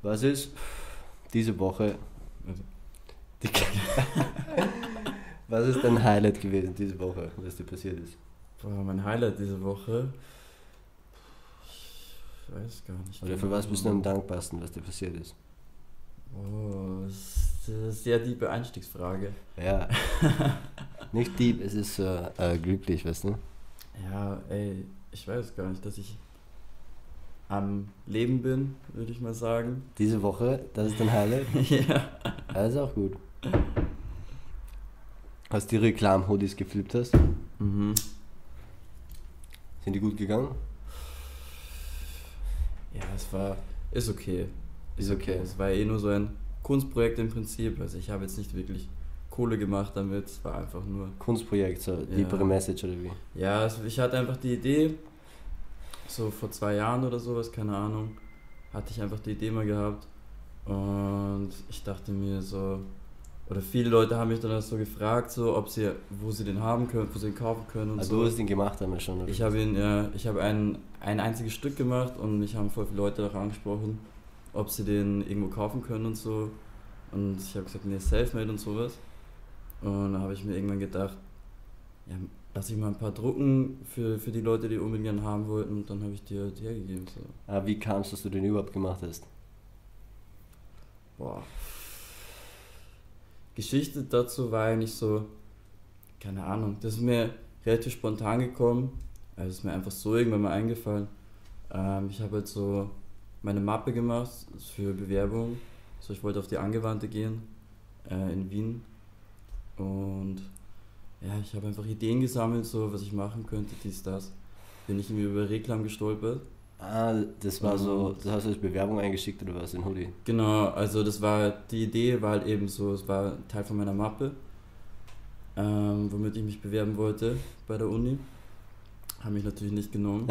Was ist diese Woche, die, was ist dein Highlight gewesen diese Woche, was dir passiert ist? Boah, mein Highlight diese Woche. Ich weiß gar nicht. Oder für was bist du am dankbarsten, was dir passiert ist? Oh, das ist eine sehr tiefe Einstiegsfrage. Ja, nicht deep, es ist glücklich, weißt du? Ja, ey, ich weiß gar nicht, dass ich am Leben bin, würde ich mal sagen. Diese Woche, das ist dein Highlight? Ja. Das ist auch gut. Hast du die Reklam-Hoodies geflippt hast? Mhm. Sind die gut gegangen? Ja, ist okay. Ist okay. Es war eh nur so ein Kunstprojekt im Prinzip. Also ich habe jetzt nicht wirklich Kohle gemacht damit. Es war einfach nur... Kunstprojekt, so Ja. deepere Message oder wie? Ja, ich hatte einfach die Idee, so vor 2 Jahren oder sowas, keine Ahnung, hatte ich einfach die Idee mal gehabt. Und ich dachte mir so... Oder viele Leute haben mich dann so gefragt, so, wo sie den haben können, wo sie ihn kaufen können und Also so. du hast ihn gemacht einmal schon, oder? Ich habe ein einziges Stück gemacht und mich haben voll viele Leute darauf angesprochen, ob sie den irgendwo kaufen können und so. Und ich habe gesagt, nee, Selfmade und sowas. Und dann habe ich mir irgendwann gedacht, ja, lass ich mal ein paar drucken für die Leute, die unbedingt gern haben wollten. Und dann habe ich die halt hergegeben. So. Wie kam es, dass du den überhaupt gemacht hast? Boah. Geschichte dazu war eigentlich so, keine Ahnung, das ist mir relativ spontan gekommen. Also ist mir einfach so irgendwann mal eingefallen. Ich habe halt so meine Mappe gemacht für Bewerbung. So, ich wollte auf die Angewandte gehen in Wien. Und ja, ich habe einfach Ideen gesammelt, so was ich machen könnte, dies, das. Bin ich irgendwie über Reklam gestolpert. Das war so, das hast du als Bewerbung eingeschickt oder was, den Hoodie? Genau, also die Idee war halt eben so, es war Teil von meiner Mappe, womit ich mich bewerben wollte bei der Uni. Haben mich natürlich nicht genommen.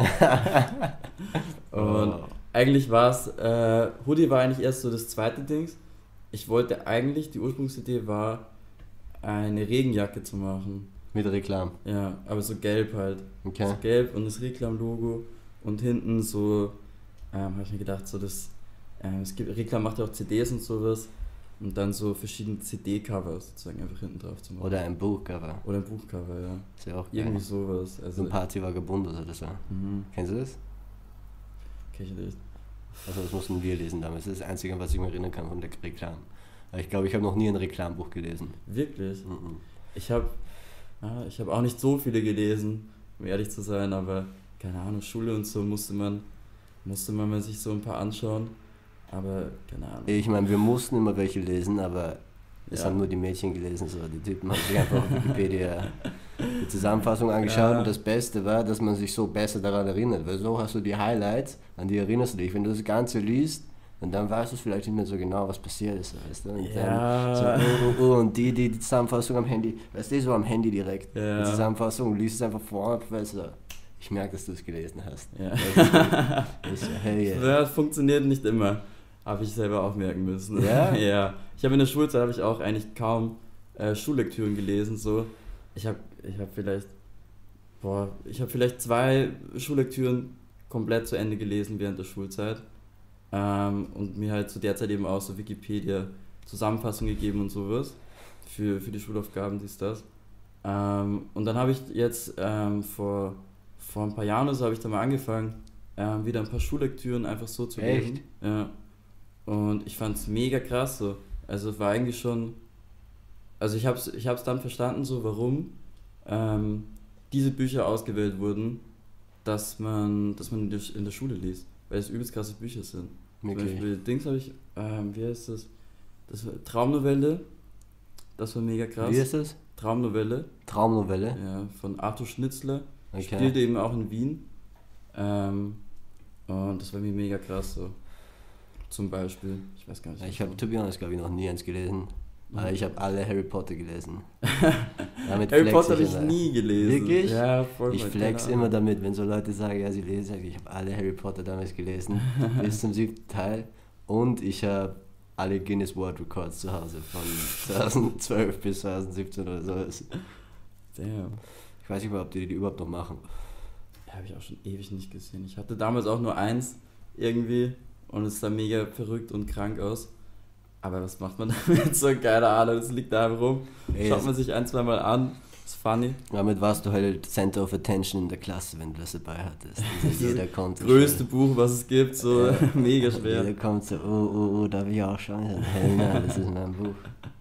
Und eigentlich war es, Hoodie war eigentlich erst so das zweite Dings. Ich wollte eigentlich, die Ursprungsidee war, eine Regenjacke zu machen. Mit Reklam? Ja, aber so gelb halt. Okay. So gelb und das Reklam-Logo und hinten so, habe ich mir gedacht, so das, Reklam macht ja auch CDs und sowas und dann so verschiedene CD-Cover sozusagen einfach hinten drauf zu machen. Oder ein Buchcover. Oder ein Buchcover, ja. Ist ja auch geil. Irgendwie sowas. Also, So ein Party-Vagabund oder so. Kennst du das? kenn ich nicht. Also das mussten wir lesen damals. Das ist das Einzige, was ich mich erinnern kann von der Reklam. Aber ich glaube, ich habe noch nie ein Reklambuch gelesen. Wirklich? Mhm. Ich habe auch nicht so viele gelesen, um ehrlich zu sein, aber keine Ahnung, Schule und so musste man mal sich so ein paar anschauen, aber keine Ahnung. Ich meine, wir mussten immer welche lesen, aber es Ja. haben nur die Mädchen gelesen. So. Die Typen haben sich einfach auf Wikipedia die Zusammenfassung angeschaut und das Beste war, dass man sich so besser daran erinnert, weil so hast du die Highlights, an die erinnerst du dich. Wenn du das Ganze liest, und dann weißt du vielleicht nicht mehr so genau, was passiert ist, weißt du? Und Ja. dann so, und die Zusammenfassung am Handy, weißt du, so am Handy direkt. Ja. Die Zusammenfassung, liest es einfach vor, weißt du, ich merke, dass du es gelesen hast. Ja. Das ist so, hey, yeah. Das funktioniert nicht immer, habe ich selber auch merken müssen. Ja? Ja. Ich habe in der Schulzeit habe ich auch eigentlich kaum Schullektüren gelesen, so. Ich habe vielleicht 2 Schullektüren komplett zu Ende gelesen während der Schulzeit. Und mir halt zu der Zeit eben auch so Wikipedia Zusammenfassung gegeben und sowas für die Schulaufgaben, dies, das. Und dann habe ich jetzt vor ein paar Jahren oder so habe ich da mal angefangen, wieder ein paar Schullektüren einfach so zu lesen. Echt? Ja. Und ich fand es mega krass so. Also es war eigentlich schon, also ich hab's dann verstanden so, warum diese Bücher ausgewählt wurden, dass man in der Schule liest, weil es übelst krasse Bücher sind. Zum Wirklich? Beispiel Dings habe ich, wie heißt das? Das war Traumnovelle, das war mega krass. Wie ist das? Traumnovelle, Traumnovelle? ja, von Arthur Schnitzler, Okay. spielte eben auch in Wien. Und das war mir mega krass so. Zum Beispiel, ich weiß gar nicht. Ich habe, to be honest, glaube ich, noch nie eins gelesen. Aber ich habe alle Harry Potter gelesen. Damit Harry flex Potter habe ich immer. nie gelesen. Wirklich? Ja, voll. Ich flex immer damit, wenn so Leute sagen, ja, sie lesen, sage ich habe alle Harry Potter damals gelesen, bis zum 7. Teil. Und ich habe alle Guinness World Records zu Hause von 2012 bis 2017 oder so. Damn. Ich weiß nicht mal, ob die überhaupt noch machen. Ja, habe ich auch schon ewig nicht gesehen. Ich hatte damals auch nur eins irgendwie und es sah mega verrückt und krank aus. Aber was macht man damit? So, keine Ahnung, das liegt da rum. Schaut man sich ein, zweimal an, ist funny. Damit warst du halt Center of Attention in der Klasse, wenn du das dabei hattest. Also jeder kommt das größte Buch, was es gibt, so mega schwer. Jeder kommt so, oh, darf ich auch schauen? Hey, nein, das ist mein Buch.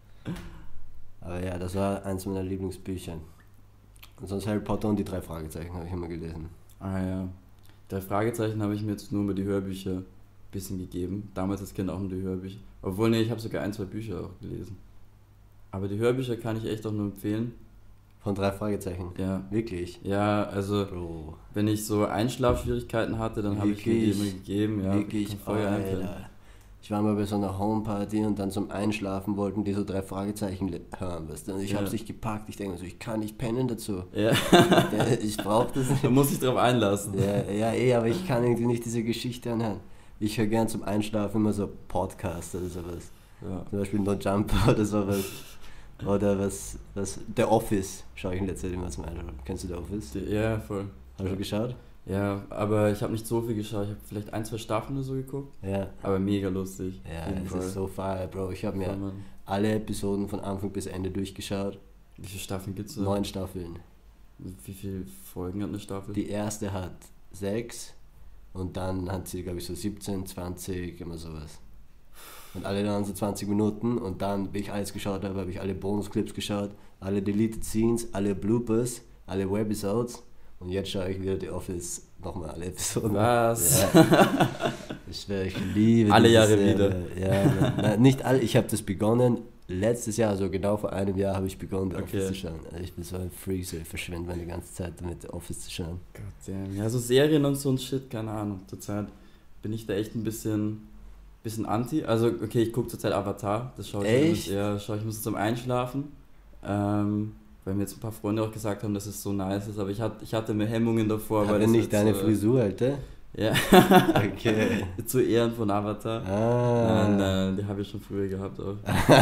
Aber ja, das war eins meiner Lieblingsbücher. Und sonst Harry Potter und die 3 Fragezeichen habe ich immer gelesen. Ah ja. 3 Fragezeichen habe ich mir jetzt nur über die Hörbücher ein bisschen gegeben. Damals als Kind auch nur die Hörbücher. Obwohl, nee, ich habe sogar 1, 2 Bücher auch gelesen. Aber die Hörbücher kann ich echt auch nur empfehlen. Von 3 Fragezeichen? Ja. Wirklich? Ja, also Bro. Wenn ich so Einschlafschwierigkeiten hatte, dann habe ich mir die immer gegeben. Ja, wirklich? Ich war mal bei so einer Homeparty und dann zum Einschlafen wollten die so 3 Fragezeichen hören, weißt du? Und ich habe es nicht gepackt. Ich denke so, ich kann nicht pennen dazu. Ja. Ich brauche das nicht. Man muss sich drauf einlassen. Ja, aber ich kann irgendwie nicht diese Geschichte anhören. Ich höre gern zum Einschlafen immer so Podcasts oder sowas. Ja. Zum Beispiel No Jumper oder sowas. Oder was The Office schaue ich in letzter Zeit immer zum Einschlafen. Kennst du The Office? Ja, voll. Hast du geschaut? Ja, aber ich habe nicht so viel geschaut. Ich habe vielleicht 1, 2 Staffeln oder so geguckt. Ja. Aber mega lustig. Ja, es ist so fire, Bro. Ich habe mir alle Episoden von Anfang bis Ende durchgeschaut. Wie viele Staffeln gibt es da? 9 Staffeln. Wie viele Folgen hat eine Staffel? Die erste hat 6 und dann hat sie, glaube ich, so 17, 20, immer sowas. Und alle dann so 20 Minuten und dann, wie ich alles geschaut habe ich alle Bonusclips geschaut, alle Deleted Scenes, alle Bloopers, alle Webisodes und jetzt schaue ich wieder The Office, nochmal alle Episoden. Was? Ja. Ich liebe alle Jahre wieder. Ja, nicht alle, ich habe das begonnen letztes Jahr, also genau vor einem Jahr habe ich begonnen, The Office zu schauen. Also ich bin so ein Freak, so ich verschwende meine ganze Zeit damit, The Office zu schauen. Goddamn. Ja, so Serien und so ein Shit, keine Ahnung. Zurzeit bin ich da echt ein bisschen anti. Also, okay, ich gucke zurzeit Avatar. Das schaue ich ich muss zum Einschlafen. Weil mir jetzt ein paar Freunde auch gesagt haben, dass es so nice ist. Aber ich hatte mir Hemmungen davor. Aber weil nicht deine Frisur, Alter? Ja. Okay. Zu Ehren von Avatar. Nein, die habe ich schon früher gehabt auch.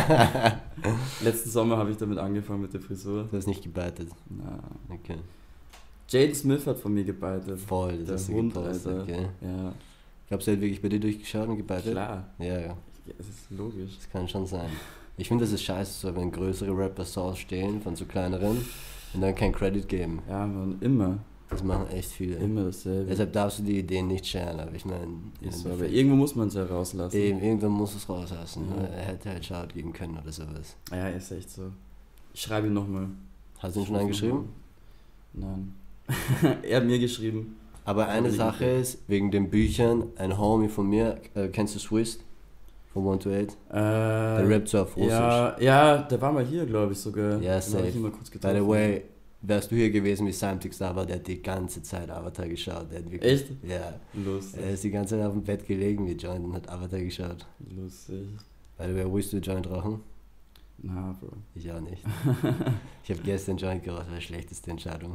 Letzten Sommer habe ich damit angefangen mit der Frisur. Du hast nicht gebeitet? Nein. Okay. Jaden Smith hat von mir gebeitet. Voll, das der ist Hund, Alter. Okay. Ja. Glaubst du, er hat wirklich bei dir durchgeschaut und gebeitet? Klar. Ja. Es ist logisch. Das kann schon sein. Ich finde, das ist scheiße, so wenn größere Rapper Songs stehlen von so kleineren und dann kein Credit geben. Ja, man, immer. Das machen echt viele. Immer dasselbe. Deshalb darfst du die Ideen nicht scheren, aber ich meine... Aber irgendwo muss man es ja rauslassen. Eben, irgendwann muss es rauslassen. Ja. Er hätte halt Shout geben können oder sowas. Ja, ist echt so. Ich schreibe ihn nochmal. Hast du ihn schon angeschrieben? Nein. Er hat mir geschrieben. Aber eine Sache ist, wegen den Büchern, ein Homie von mir, kennst du Swiss? Von 1 to 8? Der rappt so auf Russisch. Ja, der war mal hier, glaube ich sogar. Ja, safe. Ich mal kurz getroffen. By the way, wärst du hier gewesen, wie Samtix da war, der hat die ganze Zeit Avatar geschaut. Der hat wirklich, echt? Ja. Lustig. Er ist die ganze Zeit auf dem Bett gelegen wie Joint und hat Avatar geschaut. Lustig. By the way, willst du Joint rauchen? Na, Bro. Ich auch nicht. Ich habe gestern Joint geraucht, das war die schlechteste Entscheidung.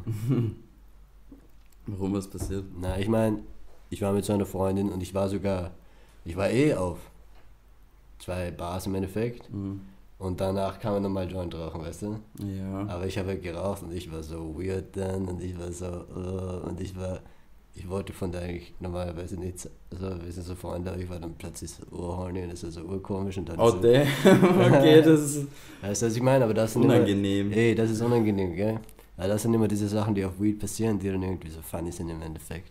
Warum, was passiert? Na, ich meine, ich war mit so einer Freundin und ich war auf 2 Bars im Endeffekt. Mhm. Und danach kann man nochmal Joint rauchen, weißt du? Ja. Aber ich habe halt geraucht und ich war so weird dann und ich war so, ich wollte von der eigentlich normalerweise nicht, wir sind so Freunde, aber ich war dann plötzlich so urhorny und das war so urkomisch und dann oh, so. damn, okay, das ist... Weißt du, was ich meine? Aber das sind unangenehm. Das ist unangenehm, gell? Aber das sind immer diese Sachen, die auf Weed passieren, die dann irgendwie so funny sind im Endeffekt.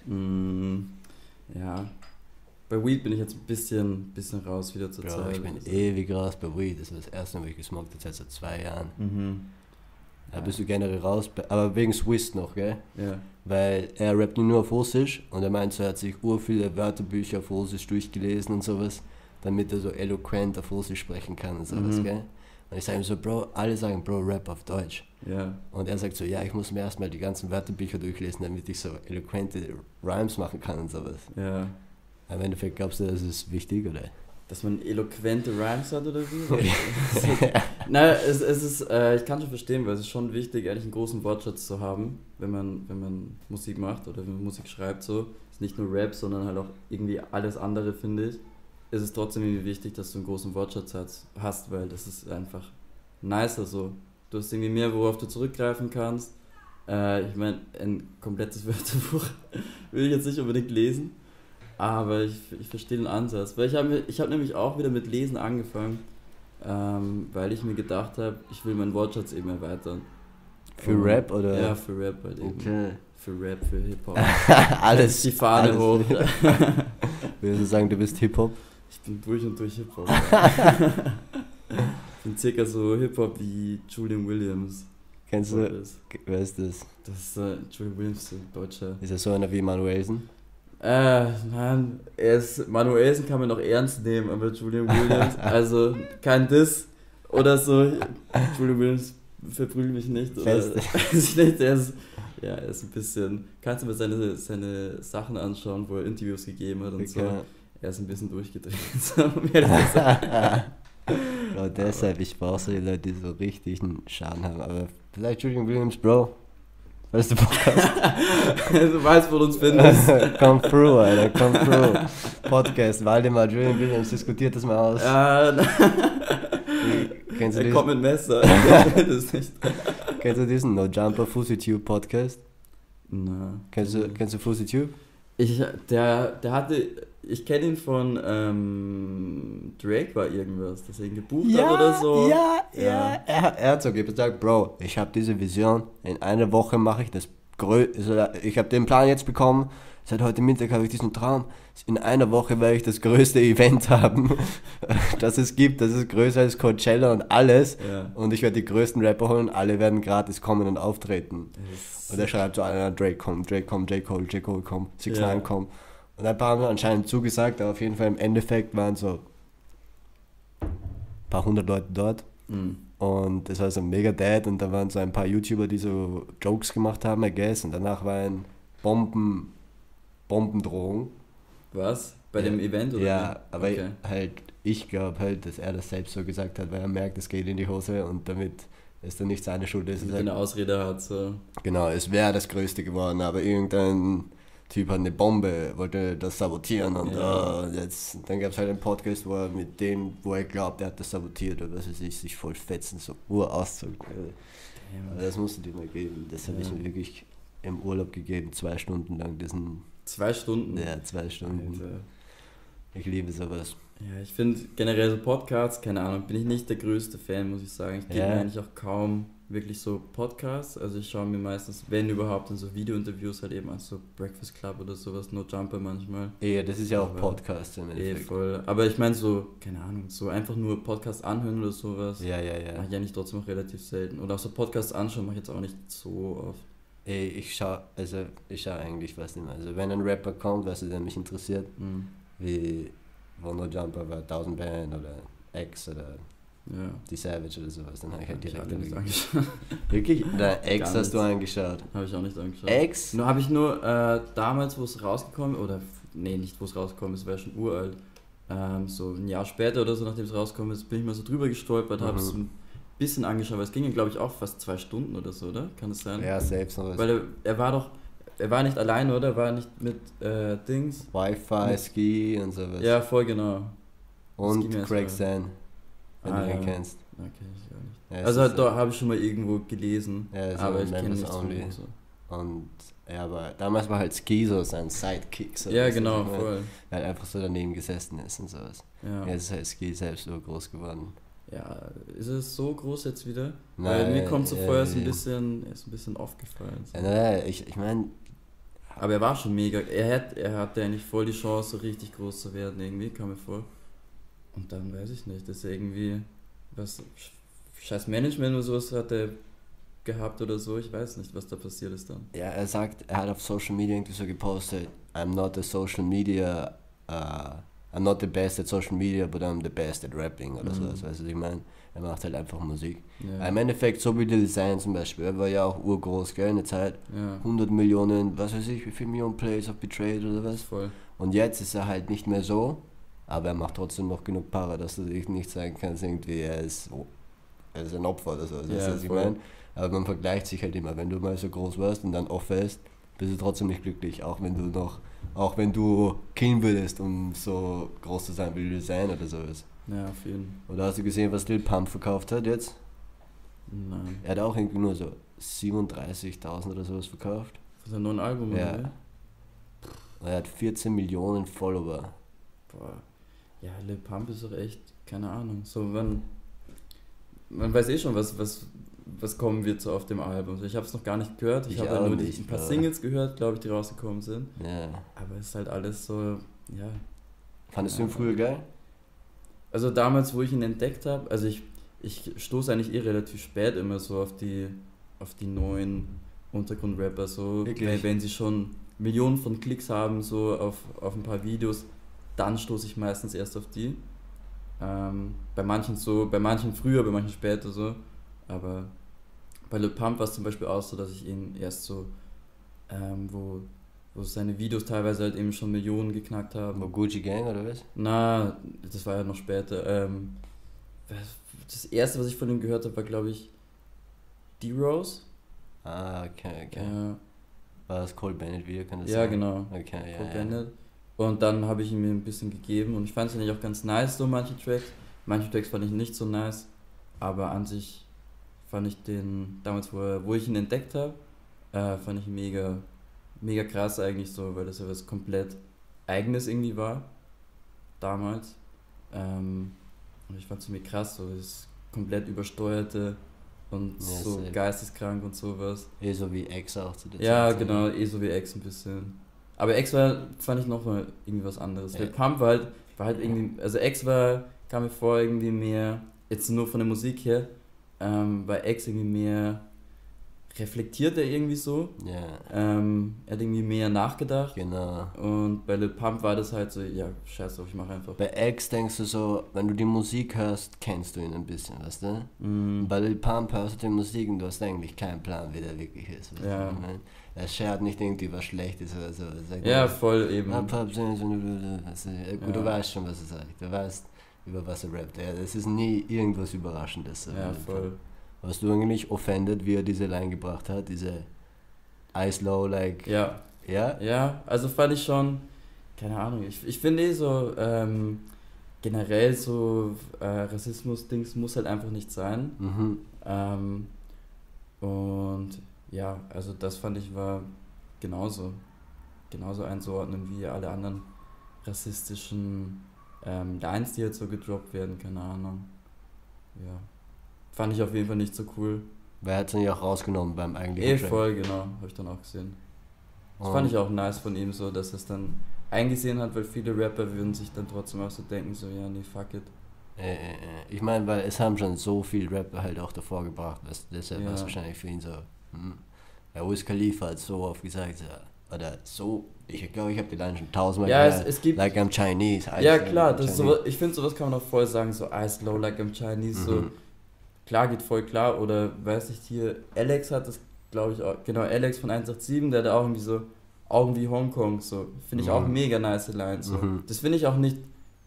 Ja. Bei Weed bin ich jetzt ein bisschen raus wieder zur Bro, Zeit. ich bin ewig raus bei Weed. Das war das erste Mal, wo ich gesmoked habe, seit 2 Jahren. Da bist du generell raus, aber wegen Swiss noch, gell? Ja. Weil er rappt nur auf Russisch und er meint, er hat sich viele Wörterbücher auf Russisch durchgelesen und sowas, damit er so eloquent auf Russisch sprechen kann und sowas, gell? Und ich sage ihm so, Bro, alle sagen, Bro, rap auf Deutsch. Ja. Und er sagt so, ja, ich muss mir erstmal die ganzen Wörterbücher durchlesen, damit ich so eloquente Rhymes machen kann und sowas. Ja. Aber im Endeffekt glaubst du, das ist wichtig, oder? Dass man eloquente Rhymes hat oder wie? Naja, es ist, ich kann schon verstehen, weil es ist schon wichtig, eigentlich einen großen Wortschatz zu haben, wenn man Musik macht oder wenn man Musik schreibt, so. Ist nicht nur Rap, sondern halt auch irgendwie alles andere, finde ich. Ist es trotzdem irgendwie wichtig, dass du einen großen Wortschatz hast, weil das ist einfach nicer so. Du hast irgendwie mehr, worauf du zurückgreifen kannst. Ich meine, ein komplettes Wörterbuch will ich jetzt nicht unbedingt lesen. Aber ich verstehe den Ansatz. Weil ich hab nämlich auch wieder mit Lesen angefangen, weil ich mir gedacht habe, ich will meinen Wortschatz eben erweitern. Für Rap oder? Ja, für Rap halt eben. Okay. Für Rap, für Hip-Hop. Alles. Die Fahne alles. hoch. Würdest du sagen, du bist Hip-Hop? Ich bin durch und durch Hip-Hop. Ja. Ich bin circa so Hip-Hop wie Julian Williams. Kennst du, wer ist das? Das ist Julian Williams, ein Deutscher. Ist er so einer wie Manuelsen? Nein, Manuelsen kann man noch ernst nehmen, aber Julian Williams, also kein Diss oder so. Julian Williams verprügelt mich nicht. Oder, er ist ein bisschen, kannst du mir seine Sachen anschauen, wo er Interviews gegeben hat und so. Er ist ein bisschen durchgedreht. Bro, deshalb, ich brauche so die Leute, die so richtigen Schaden haben, aber vielleicht Julian Williams, Bro. Weißt du, Podcast? Du weißt, wo du uns findest. Come through, Alter, come through. Podcast, Waldemar, Julian Williams, diskutiert das mal aus. Kennst du er kommt mit Messer. Das nicht. Kennst du diesen No Jumper FusiTube Podcast? Na. Kennst du FusiTube? Ich kenne ihn von Drake war irgendwas, dass er ihn gebucht hat oder so. Ja. Er hat so gesagt, Bro, ich habe diese Vision, in einer Woche mache ich das ich habe den Plan jetzt bekommen, seit heute Mittag habe ich diesen Traum, in einer Woche werde ich das größte Event haben, das es gibt, das ist größer als Coachella und alles und ich werde die größten Rapper holen, alle werden gratis kommen und auftreten. Und er schreibt so einer, Drake kommt, J. Cole kommt, 6ix9ine kommt. Und ein paar haben anscheinend zugesagt, aber auf jeden Fall im Endeffekt waren so ein paar hundert Leute dort. Mhm. Und das war so mega dead und da waren so ein paar YouTuber, die so Jokes gemacht haben, I guess. Und danach war ein Bombendrohung. Was? Bei dem Event oder? Ja, aber halt, ich glaube halt, dass er das selbst so gesagt hat, weil er merkt, es geht in die Hose und damit ist dann nicht seine Schuld. Dass er eine Ausrede hat, so. Genau, es wäre das Größte geworden, aber irgendein Typ hat eine Bombe, wollte das sabotieren und dann gab es halt einen Podcast, wo er mit dem, wo er glaubt, er hat das sabotiert oder was weiß ich, sich voll fetzen, so Urauszug. Aber das musst du dir mal geben. Das habe ich mir wirklich im Urlaub gegeben, 2 Stunden lang diesen... 2 Stunden? Ja, 2 Stunden. Alter. Ich liebe sowas. Ja, ich finde generell so Podcasts, keine Ahnung, bin ich nicht der größte Fan, muss ich sagen. Ich gebe mir eigentlich auch kaum wirklich so Podcasts. Also ich schaue mir meistens, wenn überhaupt, dann so Video-Interviews halt eben an, so Breakfast Club oder sowas, No Jumper manchmal. Ja, das ist ja auch Podcast im Endeffekt. Voll. Aber ich meine so, keine Ahnung, so einfach nur Podcasts anhören oder sowas. Ja. Mache ich eigentlich trotzdem auch relativ selten. Oder auch so Podcasts anschauen mache ich jetzt auch nicht so oft. Ich schaue eigentlich was nicht mehr. Also wenn ein Rapper kommt, was der mich interessiert, wie No Jumper war 1000 Band oder X oder die Savage oder sowas, dann habe ich halt direkt angeschaut. Wirklich? Nein, X hast du angeschaut. Habe ich auch nicht angeschaut. X? Nur habe ich nur damals, wo es rausgekommen oder nee, nicht wo es rausgekommen ist, war ja schon uralt. So ein Jahr später oder so, nachdem es rausgekommen ist, bin ich mal so drüber gestolpert, habe es ein bisschen angeschaut, weil es ging ja glaube ich auch fast 2 Stunden oder so, oder? Kann das sein? Ja, selbst noch was. Weil er war nicht alleine, oder? Er war nicht mit Dings. Wi-Fi, Ski und sowas. Ja, voll genau. Und Craig Sand, wenn du ihn kennst. Okay, ich gar nicht. Ja, also halt, da habe ich schon mal irgendwo gelesen, ja, aber ich kenne nichts von ihm. So. Und ja, aber damals war halt Ski so sein Sidekick. So ja, genau, voll. Weil er einfach so daneben gesessen ist und sowas. Ja. Jetzt ist halt Ski selbst so groß geworden. Ja, ist es so groß jetzt wieder? Nein, weil mir kommt so vorher, er ist ein bisschen aufgefallen. So. Nein, ich meine... Aber er war schon mega, er hatte eigentlich voll die Chance, so richtig groß zu werden, irgendwie, kam mir vor. Und dann weiß ich nicht, dass er irgendwie scheiß Management oder sowas hat er gehabt oder so, ich weiß nicht, was da passiert ist dann. Ja, er hat auf Social Media irgendwie so gepostet, I'm not the best at social media, but I'm the best at rapping oder sowas, weißt du, was ich meine? Er macht halt einfach Musik. Ja. Im Endeffekt, so wie Lil Zane zum Beispiel, er war ja auch urgroß, gell, in der Zeit. Ja. 100 Millionen, was weiß ich, wie viel Millionen Plays auf Betrayed oder was. Voll. Und jetzt ist er halt nicht mehr so, aber er macht trotzdem noch genug Para, dass du dich nicht sagen kannst, irgendwie, er ist ein Opfer oder so. Das ist, was ich meine. Aber man vergleicht sich halt immer, wenn du mal so groß warst und dann aufhörst, bist du trotzdem nicht glücklich, auch wenn du killen würdest, um so groß zu sein wie Lil Zane oder sowas. Ja, auf jeden Fall. Oder hast du gesehen, was Lil Pump verkauft hat jetzt? Nein. Er hat auch irgendwie nur so 37.000 oder sowas verkauft. Für sein neues Album, ja. Oder? Er hat 14 Millionen Follower. Boah. Ja, Lil Pump ist doch echt, keine Ahnung. So, man weiß eh schon, was kommen wird so auf dem Album. Ich habe es noch gar nicht gehört. Ich habe ja nur ein paar Singles gehört, glaube ich, die rausgekommen sind. Ja. Aber es ist halt alles so, ja. Fandest du ihn früher geil? Also damals, wo ich ihn entdeckt habe, also ich stoße eigentlich relativ spät immer so auf die neuen Untergrundrapper, so, wenn sie schon Millionen von Klicks haben, so auf ein paar Videos, dann stoße ich meistens erst auf die. Bei manchen früher, bei manchen später so. Aber bei Lil Pump war es zum Beispiel auch so, dass ich ihn erst so, wo seine Videos teilweise halt eben schon Millionen geknackt haben. Wo Gucci Gang oder was? Na, das war ja noch später. Das erste, was ich von ihm gehört habe, war glaube ich D-Rose. Ah, okay. War das Cole Bennett wieder, kann das sein? Ja, sein? genau. Okay, Cole Bennett. Und dann habe ich ihm ein bisschen gegeben und ich fand es eigentlich auch ganz nice, so manche Tracks. Manche Tracks fand ich nicht so nice, aber an sich fand ich den, damals wo ich ihn entdeckt habe, fand ich mega, mega krass eigentlich so, weil das ja was komplett Eigenes irgendwie war, damals. Und ich fand es irgendwie krass, so das komplett übersteuerte und so geisteskrank und sowas. So wie X auch zu der Zeit. Ja, genau, so wie X ein bisschen. Aber X fand ich nochmal irgendwie was anderes. Ja. Lil Pump war halt irgendwie, also X kam mir vor irgendwie mehr, jetzt nur von der Musik her, war X irgendwie mehr reflektiert er irgendwie so. Ja. Er hat irgendwie mehr nachgedacht. Genau. Und bei Lil Pump war das halt so, ja, scheiß drauf, ich mach einfach. Bei X denkst du so, wenn du die Musik hörst, kennst du ihn ein bisschen, weißt du? Mm. Bei Lil Pump hörst du die Musik und du hast eigentlich keinen Plan, wie der wirklich ist. Weißt Ja. du? Ich mein, er schert nicht irgendwie was Schlechtes oder so. Ja, voll eben. Gut, du weißt schon, was er sagt. Du weißt, über was er rappt. Ja, das ist nie irgendwas Überraschendes. Ja, voll. Warst du eigentlich offended, wie er diese Line gebracht hat? Diese Ice Low, like... Ja. Ja? Ja, also fand ich schon, keine Ahnung, ich finde so, generell so Rassismus-Dings muss halt einfach nicht sein. Mhm. Und ja, also das fand ich war genauso einzuordnen wie alle anderen rassistischen Lines, die jetzt so gedroppt werden, keine Ahnung. Ja. Fand ich auf jeden Fall nicht so cool. Wer hat es denn ja auch rausgenommen beim eigentlichen Track? Voll, genau, habe ich dann auch gesehen. Das fand ich auch nice von ihm so, dass er es dann eingesehen hat, weil viele Rapper würden sich dann trotzdem auch so denken, so ja, nee, fuck it. Ich meine, weil es haben schon so viele Rapper halt auch davor gebracht, deshalb war es Ja. wahrscheinlich für ihn so, Der Wiz Khalifa hat so oft gesagt, oder so, ich glaube, ich habe die Line schon 1000-mal gehört. Es gibt... Like I'm Chinese. Ja, klar, das ist sowas, ich finde, sowas kann man auch voll sagen, so Ice Low, like I'm Chinese, so, klar, geht voll klar, oder, weiß ich hier, Alex hat das, glaube ich, auch, genau, Alex von 187, der hat auch irgendwie so, Augen wie Hongkong, so, finde ich auch mega nice Line, so, das finde ich auch nicht,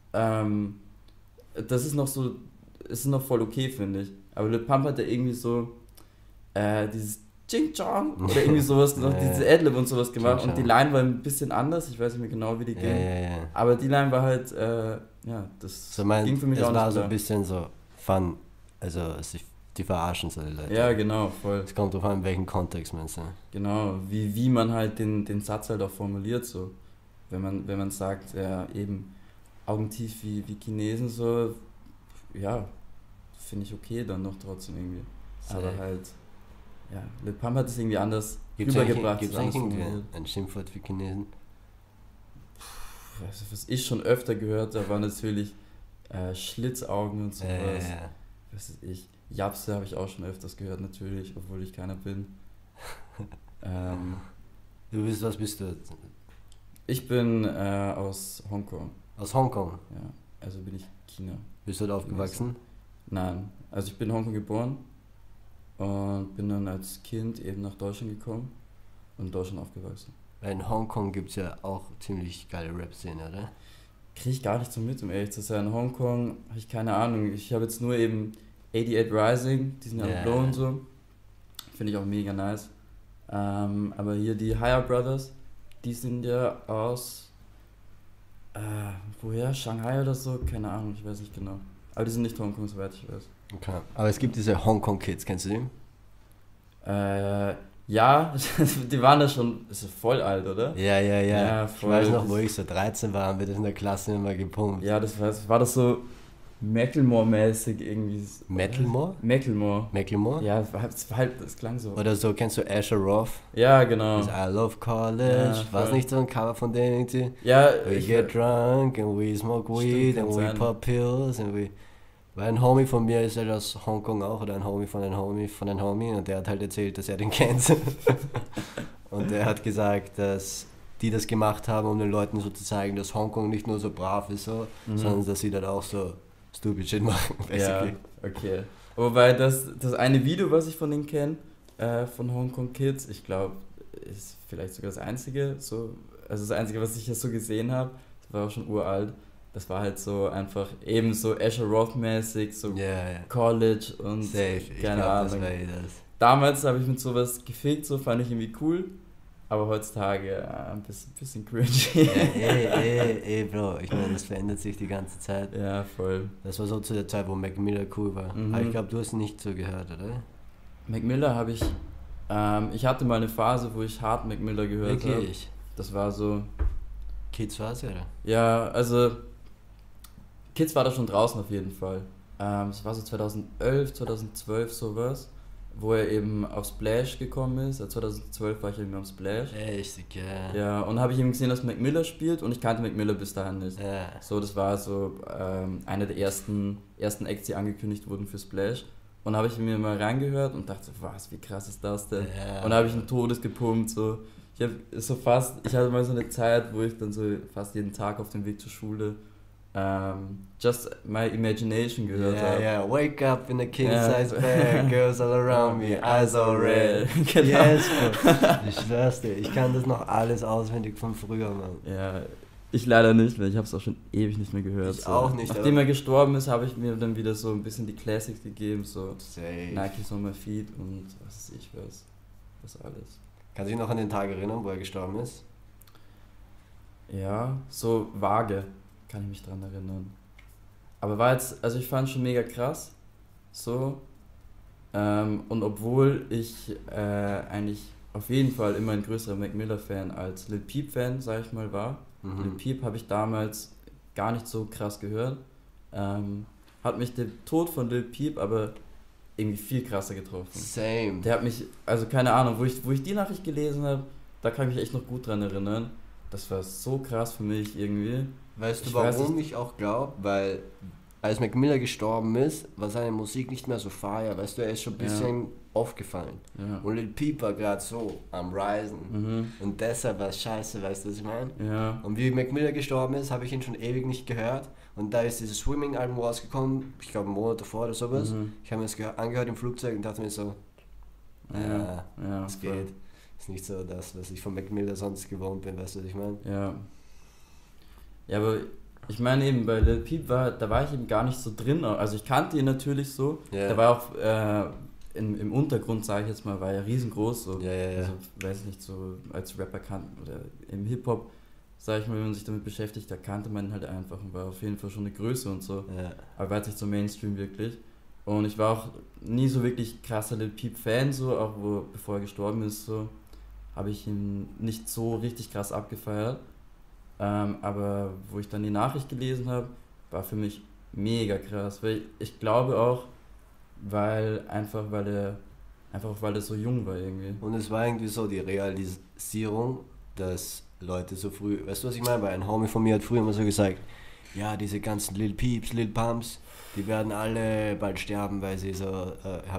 das ist noch so, ist noch voll okay, finde ich, aber Lil Pump hat ja irgendwie so, dieses Ching Chong oder irgendwie sowas, noch diese Adlib und sowas gemacht und die Line war ein bisschen anders, ich weiß nicht mehr genau, wie die ging, aber die Line war halt, das so ging für mich auch nicht war klar. so ein bisschen so Fun, also die verarschen so die Leute. Ja, genau, voll. Es kommt drauf an, in welchem Kontext man es. Genau, wie man halt den Satz halt auch formuliert, so. Wenn man sagt, ja, eben augentief wie Chinesen, so, ja, finde ich okay dann noch trotzdem irgendwie. Aber halt, ja, Lil Pump hat es irgendwie anders rübergebracht. Gibt es eigentlich ein Schimpfwort für Chinesen? Also, was ich schon öfter gehört habe, war natürlich Schlitzaugen und sowas. Was weiß ich. Japse habe ich auch schon öfters gehört, natürlich, obwohl ich keiner bin. Was bist du? Ich bin aus Hongkong. Aus Hongkong? Ja, also bin ich China. Bist du dort aufgewachsen? Nein, also ich bin in Hongkong geboren und bin dann als Kind eben nach Deutschland gekommen und in Deutschland aufgewachsen. In Hongkong gibt es ja auch ziemlich geile Rap-Szene, oder? Kriege ich gar nicht so mit, um ehrlich zu sein. In Hongkong habe ich keine Ahnung. Ich habe jetzt nur eben 88 Rising, die sind ja Blow und so. Finde ich auch mega nice. Aber hier die Higher Brothers, die sind ja aus woher? Shanghai oder so? Keine Ahnung, ich weiß nicht genau. Aber die sind nicht Hongkong, soweit ich weiß. Okay. Aber es gibt diese Hongkong Kids, kennst du die? Ja, die waren da schon, ist ja voll alt, oder? Ja. Ja, Ich voll. weiß noch, wo ich so 13 war, haben wir das in der Klasse immer gepumpt. Ja, das war das so Macklemore-mäßig irgendwie. Macklemore? Macklemore? Ja, das klang so. Oder so, kennst du Asher Roth? Ja, genau. Das I Love College. Ja, War es voll. nicht so ein Cover von denen irgendwie? Ja, We get drunk and we smoke weed kann and we sein. pop pills and we... Weil ein Homie von mir ist halt aus Hongkong auch, oder ein Homie von einem Homie, und der hat halt erzählt, dass er den kennt. Und er hat gesagt, dass die das gemacht haben, um den Leuten so zu zeigen, dass Hongkong nicht nur so brav ist, so, sondern dass sie dann auch so stupid shit machen, Ja, basically. okay. Wobei das eine Video, was ich von denen kenne, von Hong Kong Kids, ich glaube, ist vielleicht sogar das einzige, also das einzige, was ich jetzt so gesehen habe, das war auch schon uralt, das war halt so einfach eben so Asher Roth-mäßig, so Ja. College und Safe, ich keine glaube, das Ahnung. war das. Damals habe ich mit sowas gefickt, so fand ich irgendwie cool, aber heutzutage ein bisschen cringy. Ja, Bro, ich meine, das verändert sich die ganze Zeit. Ja, voll. Das war so zu der Zeit, wo Mac Miller cool war. Mhm. Aber ich glaube, du hast nicht so gehört, oder? Mac Miller habe ich hatte mal eine Phase, wo ich hart Mac Miller gehört habe. Wirklich? Das war so, Kids war's, oder? ja, also Kids war da schon draußen auf jeden Fall. Das war so 2011, 2012 sowas, wo er eben auf Splash gekommen ist. 2012 war ich eben auf Splash. Echt, ja. Ja, und habe ich eben gesehen, dass Mac Miller spielt und ich kannte Mac Miller bis dahin nicht. Ja. So, das war so einer der ersten Acts, die angekündigt wurden für Splash. Und habe ich mir mal reingehört und dachte, was, wie krass ist das denn? Ja. Und da habe ich einen Todes gepumpt, so. Ich hatte mal so eine Zeit, wo ich dann so fast jeden Tag auf dem Weg zur Schule Just My Imagination gehört habe. Ja, wake up in a king Ja. size bed, girls all around me, eyes all red. Genau. Yes, Bro. Ich schwör's dir, ich kann das noch alles auswendig von früher, Mann. Ja, ich leider nicht mehr, ich habe es auch schon ewig nicht mehr gehört. Ich auch nicht, Nachdem aber- er gestorben ist, habe ich mir dann wieder so ein bisschen die Classics gegeben, so Safe. Nike's on my feet und was weiß ich was alles. Kannst du dich noch an den Tag erinnern, wo er gestorben ist? Ja, so vage kann ich mich dran erinnern. Aber war jetzt, also ich fand schon mega krass, so. Und obwohl ich eigentlich auf jeden Fall immer ein größerer Mac Miller-Fan als Lil Peep-Fan, sag ich mal, war. Lil Peep habe ich damals gar nicht so krass gehört. Hat mich der Tod von Lil Peep aber irgendwie viel krasser getroffen. Same. Der hat mich, also keine Ahnung, wo ich die Nachricht gelesen habe, da kann ich mich echt noch gut dran erinnern. Das war so krass für mich irgendwie. Weißt du, Ich weiß warum ich auch glaube? Weil als Mac Miller gestorben ist, war seine Musik nicht mehr so fire. Weißt du, er ist schon ein bisschen aufgefallen. Ja. Und Lil Peep war gerade so am Risen. Mhm. Und deshalb war es scheiße, weißt du, was ich meine? Ja. Und wie Mac Miller gestorben ist, habe ich ihn schon ewig nicht gehört. Und da ist dieses Swimming-Album rausgekommen, ich glaube einen Monat davor oder sowas. Mhm. Ich habe mir das angehört im Flugzeug und dachte mir so, Ja, es voll. geht. Ist nicht so das, was ich von Mac Miller sonst gewohnt bin, weißt du, was ich meine? Ja. Ja, aber ich meine eben, bei Lil Peep da war ich eben gar nicht so drin. Also ich kannte ihn natürlich so. Ja. Der war auch im Untergrund, sage ich jetzt mal, war er riesengroß. So. Ja. Also, weiß nicht, so als Rapper kannten oder im Hip-Hop, sage ich mal, wenn man sich damit beschäftigt, da kannte man ihn halt einfach und war auf jeden Fall schon eine Größe und so. Ja. Aber war jetzt nicht so Mainstream wirklich. Und ich war auch nie so wirklich krasser Lil Peep-Fan, so, auch bevor er gestorben ist, so, habe ich ihn nicht so richtig krass abgefeiert. Aber wo ich dann die Nachricht gelesen habe, war für mich mega krass. Weil ich glaube auch, weil er so jung war irgendwie. Und es war irgendwie so die Realisierung, dass Leute so früh, weißt du, was ich meine? Weil ein Homie von mir hat früher immer so gesagt, ja, diese ganzen Lil Peeps, Lil Pumps, die werden alle bald sterben, weil sie so,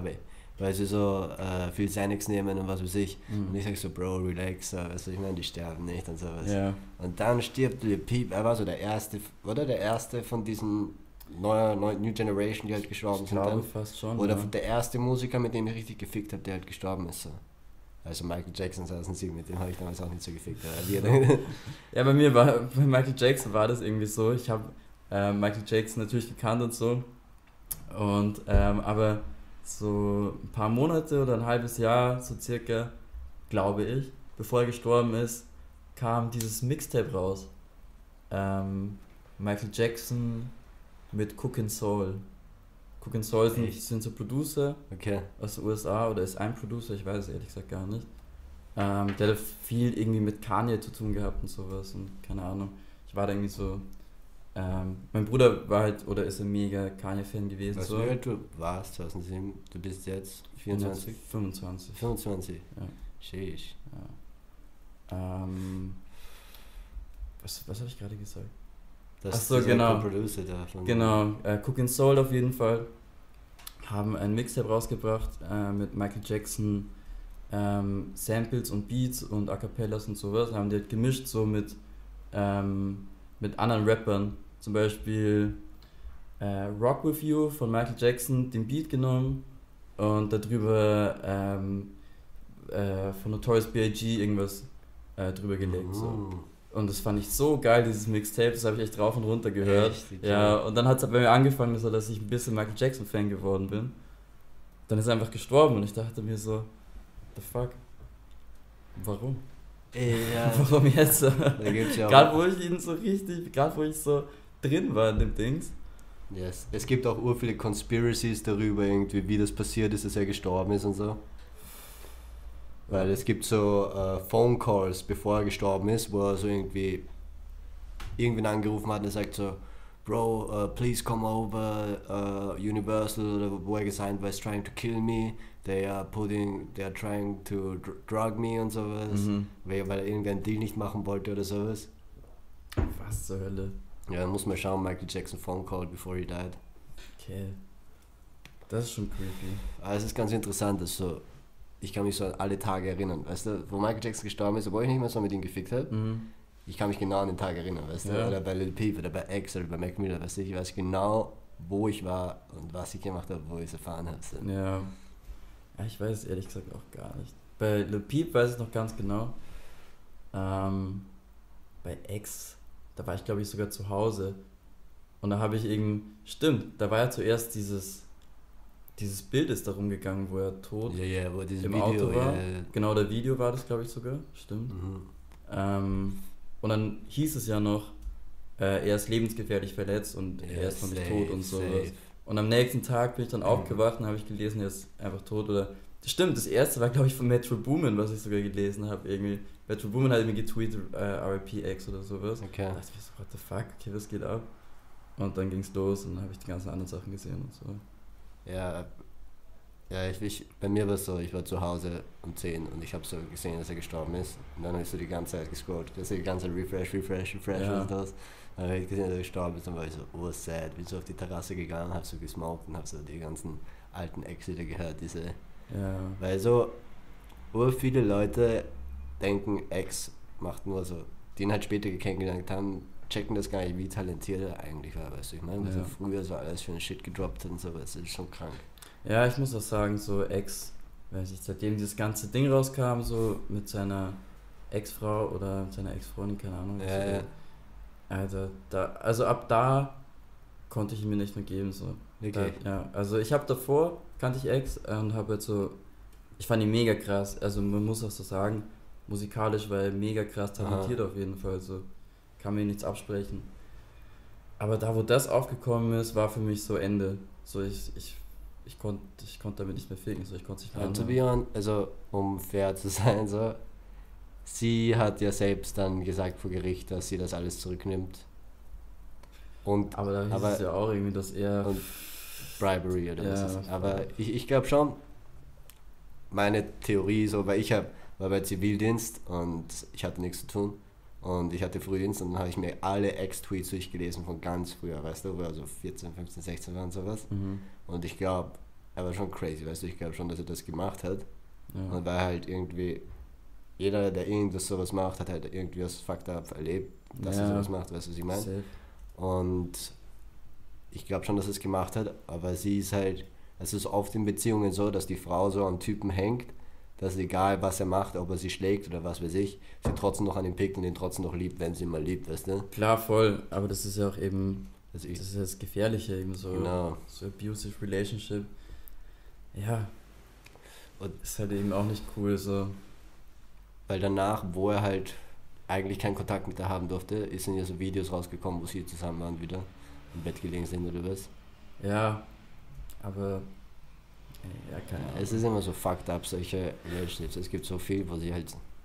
viel Xanax nehmen und was weiß ich. Mhm. Und ich sag so, Bro, relax, weißt du, ich meine, die sterben nicht und sowas. Ja. Und dann stirbt Lil Peep, er war so der erste, oder? Der erste von diesen New Generation, die halt gestorben Ich sind glaube dann. fast schon. Oder ja. der erste Musiker, mit dem ich richtig gefickt habe, der halt gestorben ist. So. Also Michael Jackson 2007, mit dem habe ich damals auch nicht so gefickt. Ja, bei Michael Jackson war das irgendwie so. Ich habe Michael Jackson natürlich gekannt und so. Und aber so ein paar Monate oder ein halbes Jahr, so circa, glaube ich, bevor er gestorben ist, kam dieses Mixtape raus. Michael Jackson mit Cookin' Soul. Cookin' Soul sind so Producer Okay. aus den USA oder ist ein Producer, ich weiß es ehrlich gesagt gar nicht. Der hat viel irgendwie mit Kanye zu tun gehabt und sowas und keine Ahnung. Ich war da irgendwie so. Mein Bruder war halt oder ist ein mega Kanye-Fan gewesen. Weißt so. du, wie alt du warst 2007? Du bist jetzt 24? 25. 25? Ja. Sheesh. Ja. Was habe ich gerade gesagt? Das Ach so, ist genau. Producer davon. Genau, Cookin' Soul auf jeden Fall. Haben ein Mixtape rausgebracht mit Michael Jackson, Samples und Beats und A Cappellas und sowas. Haben die halt gemischt so mit anderen Rappern. Zum Beispiel Rock With You von Michael Jackson, den Beat genommen und darüber von Notorious B.I.G. irgendwas drüber gelegt. So. Und das fand ich so geil, dieses Mixtape, das habe ich echt rauf und runter gehört. Echt? Ja, und dann hat es bei mir angefangen, so, dass ich ein bisschen Michael Jackson Fan geworden bin. Dann ist er einfach gestorben und ich dachte mir so, the fuck? Warum? Ja. Warum jetzt? Da gibt's ja auch. Gerade wo ich ihn so richtig, gerade wo ich so drin war in dem Dings. Yes. Es gibt auch urviele Conspiracies darüber, irgendwie, wie das passiert ist, dass er gestorben ist und so. Weil es gibt so Phone Calls, bevor er gestorben ist, wo er so irgendwie irgendwen angerufen hat und er sagt so, Bro, please come over, Universal, oder wo er gesagt war, is trying to kill me, they are trying to drug me und sowas, weil er irgendwie einen Deal nicht machen wollte oder sowas. Was zur Hölle? Ja, dann muss man schauen, Michael Jackson phone called before he died. Okay. Das ist schon creepy. Aber es ist ganz interessant, dass so, ich kann mich so an alle Tage erinnern, weißt du, wo Michael Jackson gestorben ist, obwohl ich nicht mehr so mit ihm gefickt habe, ich kann mich genau an den Tag erinnern, weißt du, oder bei Lil Peep oder bei X oder bei Mac Miller, weißt du, ich weiß genau, wo ich war und was ich gemacht habe, wo ich es erfahren habe. So. Ja. Ich weiß es ehrlich gesagt auch gar nicht. Bei Lil Peep weiß ich noch ganz genau. Bei X, da war ich glaube ich sogar zu Hause und da habe ich stimmt, da war ja zuerst dieses Bild ist darum gegangen, wo er tot wo dieses im Video, Auto war. Yeah. Genau, der Video war das, glaube ich, sogar. Stimmt. Und dann hieß es ja noch, er ist lebensgefährlich verletzt und er ist noch nicht tot und sowas. Und am nächsten Tag bin ich dann aufgewacht und habe ich gelesen, er ist einfach tot. Oder stimmt, das erste war, glaube ich, von Metro Boomin, was ich sogar gelesen habe. Irgendwie. Metro Boomin hat mir getweetet, RIP-X oder sowas. Okay. Da dachte ich mir so, what the fuck, okay, was geht ab? Und dann ging es los und dann habe ich die ganzen anderen Sachen gesehen und so. Ja, bei mir war es so, ich war zu Hause um 10 und ich habe so gesehen, dass er gestorben ist. Und dann habe ich so die ganze Zeit gescrollt, dass die ganze Zeit Refresh und das. Dann habe ich gesehen, dass er gestorben ist und war ich so, sad. Bin so auf die Terrasse gegangen, habe so gesmoked und habe so die ganzen alten Ex-Lieder gehört, Weil so, viele Leute denken, Ex macht nur so, die ihn halt später kennengelernt haben, checken das gar nicht, wie talentiert er eigentlich war, weißt du, ich meine, was er früher so alles für einen Shit gedroppt hat und so, das ist schon krank. Ja, ich muss auch sagen, so weiß ich, seitdem dieses ganze Ding rauskam, so mit seiner Ex-Frau oder mit seiner Ex-Freundin, keine Ahnung. Alter, also ab da konnte ich ihn mir nicht mehr geben, so. Okay. Also ich habe davor, kannte ich Ex und habe jetzt so, ich fand ihn mega krass, also man muss auch so sagen, musikalisch war er mega krass talentiert auf jeden Fall, so. Kann mir nichts absprechen. Aber da, wo das aufgekommen ist, war für mich so Ende. So, ich konnte damit nicht mehr ficken, so, ich konnte es nicht mehr anhören. Also, um fair zu sein, so, sie hat ja selbst dann gesagt vor Gericht, dass sie das alles zurücknimmt. Aber da hieß es ja auch irgendwie, dass er... Und Bribery oder was ist. Aber ich glaube schon, meine Theorie so, weil war bei Zivildienst und ich hatte nichts zu tun. Und ich hatte Frühdienst und dann habe ich mir alle Ex-Tweets durchgelesen von ganz früher, weißt du, wo er so 14, 15, 16 war und sowas. Und ich glaube, er war schon crazy, weißt du, ich glaube schon, dass er das gemacht hat. Ja. Und weil halt irgendwie, jeder, der irgendwas sowas macht, hat halt irgendwie was fucked up erlebt, dass er sowas macht, weißt du, was ich meine? Und ich glaube schon, dass er es gemacht hat, aber sie ist halt, es ist oft in Beziehungen so, dass die Frau so am Typen hängt, dass egal was er macht, ob er sie schlägt oder was weiß ich, sie trotzdem noch an ihn pickt und ihn trotzdem noch liebt, wenn sie ihn mal liebt, weißt du? Klar, voll, aber das ist ja auch eben, das ist ja das Gefährliche, eben so, so abusive relationship. Ja, und ist halt eben auch nicht cool, so. Weil danach, wo er halt eigentlich keinen Kontakt mit ihr haben durfte, sind ja so Videos rausgekommen, wo sie zusammen waren wieder, im Bett gelegen sind oder was. Ja, aber... Ja, keine Ahnung. Es ist immer so fucked up, solche Relationships. Es gibt so viel, wo sie halt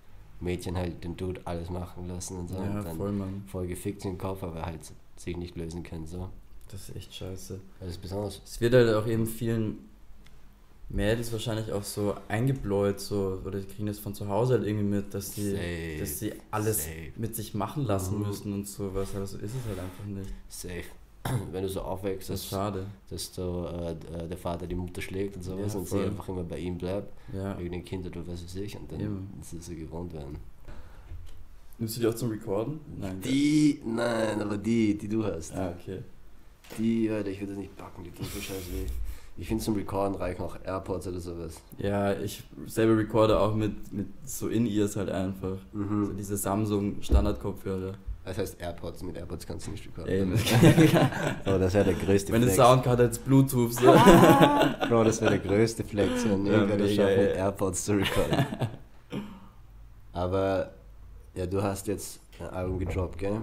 Mädchen halt den Dude alles machen lassen und so. Ja, und dann voll, Mann. voll gefickt im Kopf, aber halt sich nicht lösen können, so. Das ist echt scheiße. Das ist besonders. Es wird halt auch eben vielen Mädels wahrscheinlich auch so eingebläut, so, oder die kriegen das von zu Hause halt irgendwie mit, dass sie alles mit sich machen lassen müssen und sowas, aber so ist es halt einfach nicht. Safe. Wenn du so aufwächst, Das ist schade. dass so, der Vater die Mutter schlägt und sowas Ja, und voll. sie einfach immer bei ihm bleibt, Ja. wegen den Kindern oder was weiß ich, und dann Eben. sie so gewohnt werden. Nimmst du die auch zum Recorden? Nein. Nein, aber die du hast. Ah, okay. Die, Alter, ich würde das nicht packen, die tun so scheiße weh. Ich finde zum Recorden reichen auch AirPods oder sowas. Ja, ich selber recorde auch mit so In-Ears halt einfach. Mhm. So diese Samsung Standard-Kopfhörer. Das heißt AirPods, mit AirPods kannst du nicht recorden. Ey, Oh, das wäre der größte meine Flex. Soundcard als Bluetooth. So. Bro, das wäre der größte Flex, wenn Ja, irgendwer das mega, schafft, mit ey. AirPods zu recorden. Aber, ja, du hast jetzt ein Album gedroppt, gell?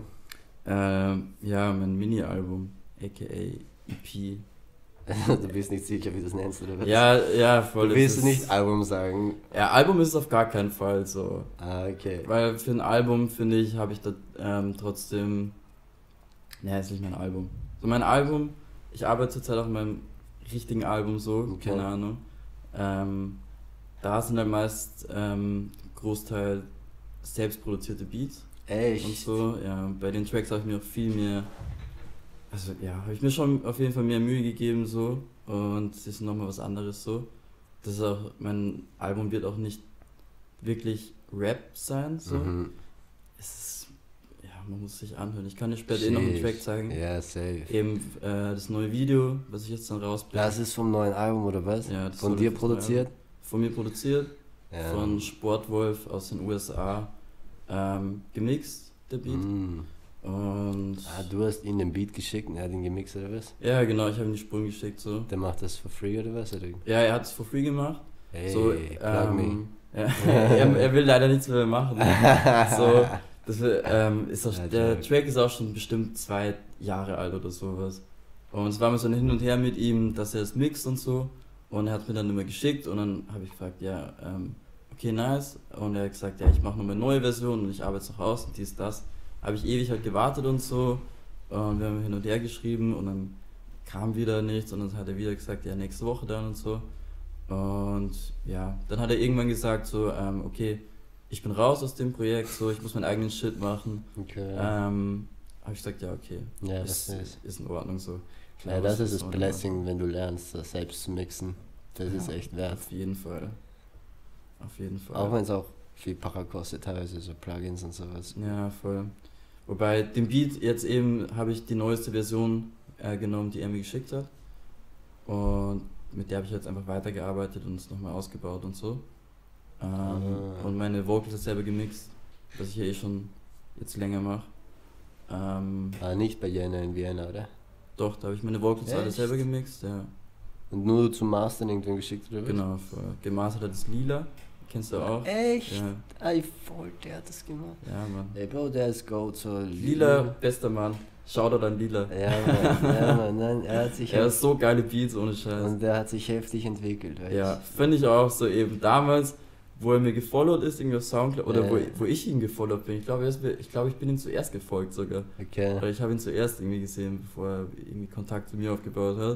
Ja, mein Mini-Album, aka EP. Du bist nicht sicher, wie du es nennst, oder was? Ja, voll. Du das willst ist- nicht Album sagen. Ja, Album ist es auf gar keinen Fall so. Ah, okay. Weil für ein Album, finde ich, habe ich da trotzdem. Ja, ist nicht mein Album. So, mein Album, ich arbeite zurzeit auf meinem richtigen Album so, Okay. keine Ahnung. Da sind halt meist Großteil selbstproduzierte Beats Echt? und so. Ja, bei den Tracks habe ich mir auch viel mehr. Also ja, habe ich mir schon auf jeden Fall mehr Mühe gegeben so. Und es ist nochmal was anderes so. Das ist auch, mein Album wird auch nicht wirklich Rap sein, so. Mhm. Es ist, ja, man muss sich anhören. Ich kann dir später noch einen Track zeigen. Ja, safe. Eben das neue Video, was ich jetzt dann rausbringe. Das ist vom neuen Album, oder was? Ja, das Von soll dir das neue produziert? Album. Von mir produziert, Ja. von Sportwolf aus den USA. Gemixt, der Beat. Mm. Und Ah, du hast ihm den Beat geschickt und er hat ihn gemixt, oder was? ja, genau, ich habe ihm die Spuren geschickt. So. Der macht das for free, oder was? Oder? Ja, er hat es for free gemacht. Hey, So, plug me. ja, er will leider nichts mehr machen. So, das ist auch, Ja, der joke. Track ist auch schon bestimmt 2 Jahre alt oder sowas. Und es war mir so ein Hin und Her mit ihm, dass er es mixt und so. Und er hat mir dann immer geschickt und dann habe ich gefragt, ja, okay, nice. Und er hat gesagt, ja, ich mache nochmal eine neue Version und ich arbeite es noch aus und dies, das. Habe ich ewig halt gewartet und so. Und wir haben hin und her geschrieben und dann kam wieder nichts und dann hat er wieder gesagt, ja, nächste Woche dann und so. Und ja, dann hat er irgendwann gesagt, so, okay, ich bin raus aus dem Projekt, so, ich muss meinen eigenen Shit machen. Okay. Habe ich gesagt, ja, okay, Ja, das ist. ist in Ordnung so. Klar, Ja, das was ist das soll Blessing, wenn du lernst, das selbst zu mixen. Das man ist machen? echt wert. Auf jeden Fall. Auf jeden Fall. Auch wenn es auch viel Para kostet, teilweise so Plugins und sowas. Ja, voll. Wobei, den Beat jetzt eben habe ich die neueste Version genommen, die er mir geschickt hat. Und mit der habe ich jetzt einfach weitergearbeitet und es nochmal ausgebaut und so. Und meine Vocals selber gemixt, was ich ja eh schon jetzt länger mache. Nicht bei Jena in Vienna, oder? Doch, da habe ich meine Vocals alle Echt? selber gemixt, ja. Und nur zum Mastern irgendwann geschickt, oder was? Genau, gemastert hat das Lila, kennst du auch. Echt? Ja, I voll, der hat das gemacht. ja, Mann. Ey, Bro, der ist Goat, so Lila, bester Mann. Shoutout an Lila. Ja, Mann, nein, er hat sich Er hat so geile Beats, ohne Scheiß. und der hat sich heftig entwickelt, weißt Ja, finde ich auch so eben damals, wo er mir gefollowt ist, irgendwie auf Soundcloud, oder Ja. wo ich ihn gefollowt bin. Ich glaube, ich bin ihm zuerst gefolgt sogar. Okay. Oder ich habe ihn zuerst irgendwie gesehen, bevor er irgendwie Kontakt zu mir aufgebaut hat.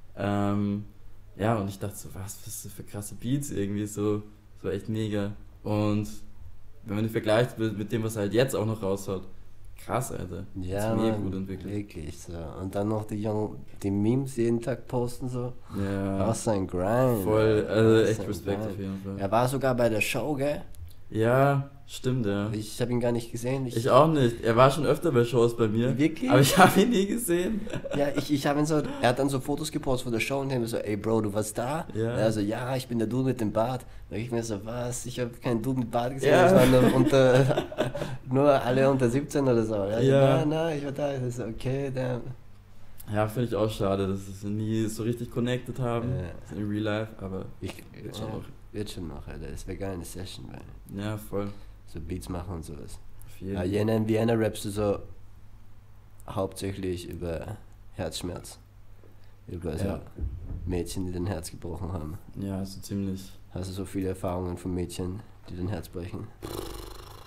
Ja, und ich dachte so, was ist das für krasse Beats irgendwie, so echt mega. Und wenn man ihn vergleicht mit dem, was er halt jetzt auch noch raushaut, krass, Alter. Ja, Hat's mega Mann, gut entwickelt. wirklich so. Und dann noch die Memes jeden Tag posten so. Ja, Auch sein Grind. voll, Alter. also Auch echt sein Respekt Grind. auf jeden Fall. Er war sogar bei der Show, gell? Ja, stimmt, ja. Ich habe ihn gar nicht gesehen. Ich auch nicht. Er war schon öfter bei Shows bei mir. Wirklich? Aber ich habe ihn nie gesehen. Ja, ich habe ihn so, er hat dann so Fotos gepostet von der Show und er mir so, ey Bro, du warst da? Ja. Und er so, ja, ich bin der Dude mit dem Bart. Da ich mir so, was? Ich habe keinen Dude mit Bart gesehen, Ja. das waren nur alle unter 17 oder so. Er so, Ja. Na, ich war da. Ich so, okay, damn. Ja, finde ich auch schade, dass wir nie so richtig connected haben. Ja. In Real Life, aber Wird schon noch. Wird schon noch, Alter. Das wäre geil eine Session, weil ja, voll. so Beats machen und sowas. Auf jeden Ja, Jena in Vienna rappst du so hauptsächlich über Herzschmerz. Über so Ja. Mädchen, die dein Herz gebrochen haben. Ja, so ziemlich. Hast du so viele Erfahrungen von Mädchen, die dein Herz brechen?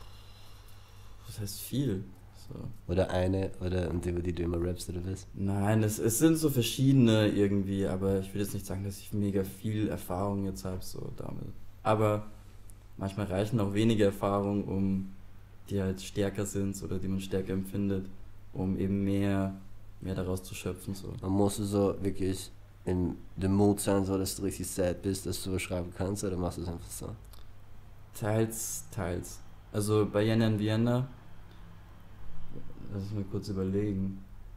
das heißt viel. So. Oder eine, und über die du immer rappst, oder was? Nein, es sind so verschiedene irgendwie, aber ich will jetzt nicht sagen, dass ich mega viel Erfahrung jetzt habe, so damit. Aber manchmal reichen auch wenige Erfahrungen, die halt stärker sind oder die man stärker empfindet, um eben mehr daraus zu schöpfen. So. Und musst du so wirklich in dem Mut sein, so dass du richtig sad bist, dass du was schreiben kannst, oder machst du es einfach so? Teils. Also bei Jenna in Vienna, lass mich mal kurz überlegen.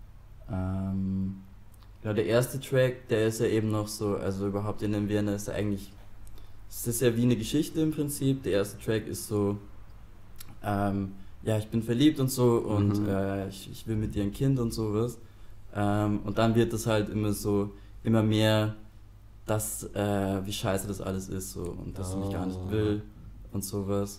Ja, der erste Track, der ist ja eben noch so, also überhaupt Jenna in Vienna ist ja eigentlich, es ist ja wie eine Geschichte im Prinzip. Der erste Track ist so, ja, ich bin verliebt und so und ich will mit dir ein Kind und sowas. Und dann wird das halt immer mehr, wie scheiße das alles ist so und dass sie mich gar nicht will und sowas.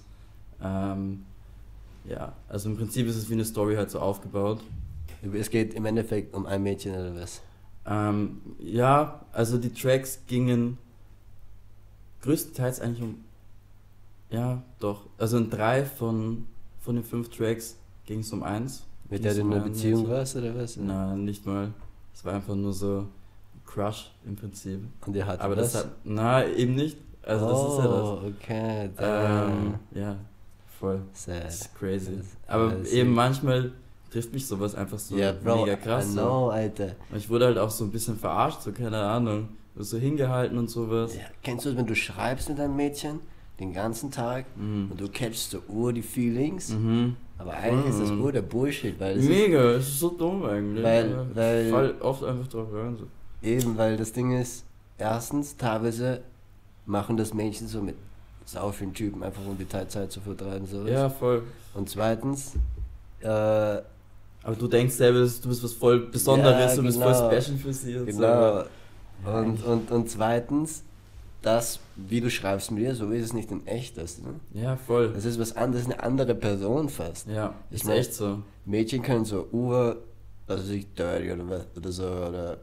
Ja, also im Prinzip ist es wie eine Story halt so aufgebaut. Es geht im Endeffekt um ein Mädchen oder was? Ja, also die Tracks gingen größtenteils eigentlich ja, doch. Also in 3 von den 5 Tracks ging es um eins. Mit der du in einer Beziehung warst oder was? Nein, nicht mal. Es war einfach nur so Crush im Prinzip. Und ihr hattet aber was? das hat, na, eben nicht. Also das ist ja das. Okay. Ja, voll. Sad. Das ist crazy. Aber eben manchmal trifft mich sowas einfach so mega krass. I know, Alter. Und ich wurde halt auch so ein bisschen verarscht, so keine Ahnung. So hingehalten und sowas. Ja, kennst du das, wenn du schreibst mit einem Mädchen den ganzen Tag und du catchst so die Feelings, aber eigentlich ist das der Bullshit, weil es ist so dumm eigentlich. Weil ich fall oft einfach drauf rein. So. Eben, weil das Ding ist, erstens, teilweise machen das Mädchen so mit sau vielen Typen, einfach um die Zeit zu vertreiben. Sowas. Ja, voll. Und zweitens, aber du denkst selber, du bist was voll Besonderes, du bist voll special für sie. Und genau. So. Und zweitens, das, wie du schreibst mit ihr, so ist es nicht in echt. Das, ne? Ja, voll. Das ist was anderes, eine andere Person fast. Ja, ich ist echt so. Mädchen können so dirty oder so, oder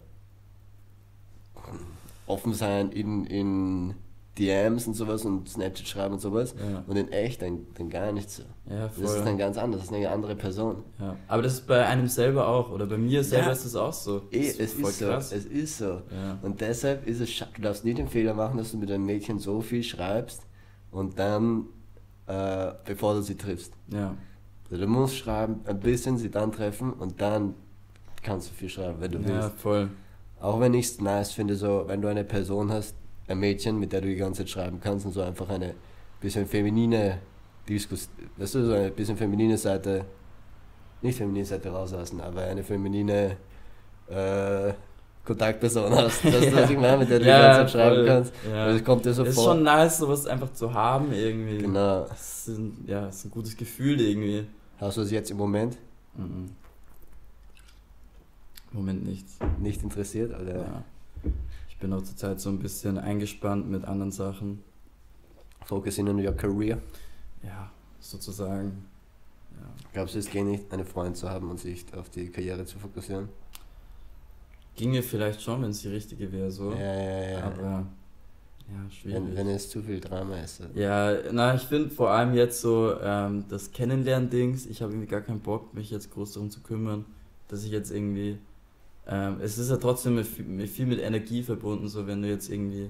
offen sein in DMs und sowas und Snapchat schreiben und sowas. Ja. Und in echt dann gar nicht so. Ja, voll. Das ist dann ganz anders, das ist eine andere Person. Ja. Aber das ist bei einem selber auch, oder bei mir selber ist es auch so. Es ist so. Ja. Und deshalb ist es, du darfst nie den Fehler machen, dass du mit einem Mädchen so viel schreibst und dann, bevor du sie triffst. Ja. Also du musst schreiben, ein bisschen sie dann treffen und dann kannst du viel schreiben, wenn du willst. Ja, voll. Auch wenn ich es nice finde, so, wenn du eine Person hast, ein Mädchen, mit der du die ganze Zeit schreiben kannst und so einfach eine bisschen feminine weißt du, so eine bisschen feminine Seite, nicht feminine Seite rauslassen, aber eine feminine Kontaktperson hast, dass du was ich meine, mit der du die ganze Zeit schreiben kannst. Ja. Also, kommt dir so es vor. Ist schon nice, sowas einfach zu haben irgendwie. Genau. Es ist ein gutes Gefühl irgendwie. Hast du es jetzt im Moment? Im Moment nicht. Nicht interessiert, oder? Ja. Ich bin auch zurzeit so ein bisschen eingespannt mit anderen Sachen. Focusing on your career? Ja, sozusagen. Ja. Glaubst du, es geht nicht, einen Freund zu haben und sich auf die Karriere zu fokussieren? Ginge vielleicht schon, wenn es die richtige wäre, so. Ja. Aber, ja, schwierig. Wenn es zu viel Drama ist. Ja, ich finde vor allem jetzt so, das Kennenlernen-Dings, ich habe irgendwie gar keinen Bock, mich jetzt groß darum zu kümmern, dass ich jetzt irgendwie, es ist ja trotzdem viel mit Energie verbunden, so wenn du jetzt irgendwie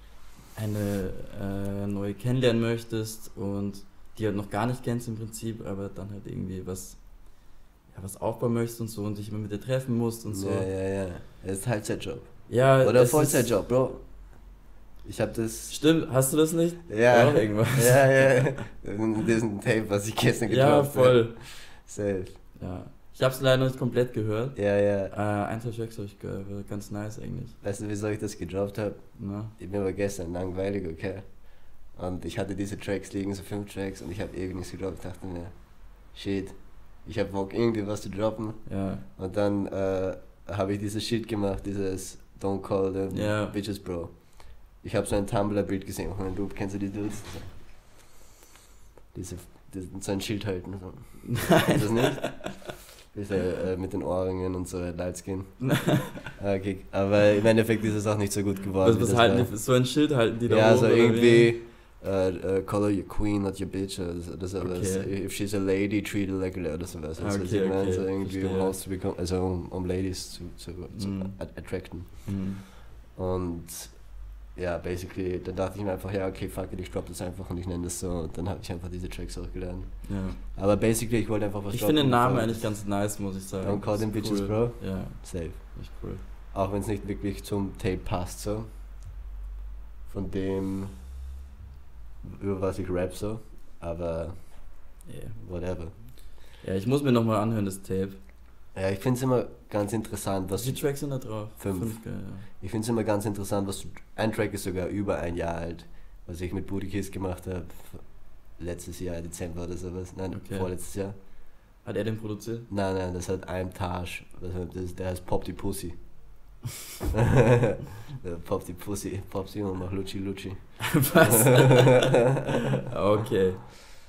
eine neue kennenlernen möchtest und die halt noch gar nicht kennst im Prinzip, aber dann halt irgendwie was aufbauen möchtest und so und dich immer mit dir treffen musst und so. Ja. Es ist Teilzeitjob. Ja. Oder Vollzeitjob, Bro. Ich hab das... Stimmt, hast du das nicht? Ja. Auch irgendwas. Ja. Diesen Tape, was ich gestern gedroppt habe. Ja, voll. Safe. Ja. Ich hab's leider noch nicht komplett gehört. Ja. Ein, zwei Tracks habe ich gehört, war ganz nice eigentlich. Weißt du, wieso ich das gedroppt habe? Mir war gestern langweilig, okay? Und ich hatte diese Tracks liegen, so 5 Tracks, und ich habe irgendwie nichts gedroppt. Ich dachte mir, shit, ich habe Bock, irgendwie was zu droppen. Ja. Und dann habe ich dieses Shit gemacht, dieses Don't Call them Bitches Bro. Ich habe so ein Tumblr-Bild gesehen von einem Dude, kennst du die Dudes? So ein Schild halten. So. Kennst du das nicht? Mit den Ohrringen und so, Lightskin. Okay. Aber im Endeffekt ist es auch nicht so gut geworden. Was halten die, so ein Schild halten die da ja, hoch? Ja, so irgendwie Call her your queen, not your bitch oder sowas. Okay. If she's a lady, treat her like a lady oder sowas. Also Okay, ich meine, okay, so irgendwie um verstehe. rauszubekommen, also um Ladies zu attracten. Und ja, basically, dann dachte ich mir einfach, ja, okay, fuck it, ich drop das einfach und ich nenne das so. Und dann habe ich einfach diese Tracks auch gelernt. Ja. Aber basically, ich wollte einfach was Ich droppen. finde den Namen eigentlich ganz nice, muss ich sagen. Don't call them Ist bitches, cool. bro. Ja, Safe. echt cool. Auch wenn es nicht wirklich zum Tape passt, so. Von dem, über was ich rap, so. Aber, Yeah. whatever. Ja, ich muss mir nochmal anhören, das Tape. Ja, ich finde es immer ganz interessant, was Wie viele Tracks sind da drauf? 5. Geil, ja. Ich finde es immer ganz interessant, ein Track ist sogar über ein Jahr alt, was ich mit Booty Kiss gemacht habe, letztes Jahr, Dezember oder sowas, nein, Okay. vorletztes Jahr. Hat er den produziert? Nein, das hat ein Taj, der heißt Pop die Pussy. Pop die Pussy, Pop sie und mach Lutschi Lutschi. Was? Okay.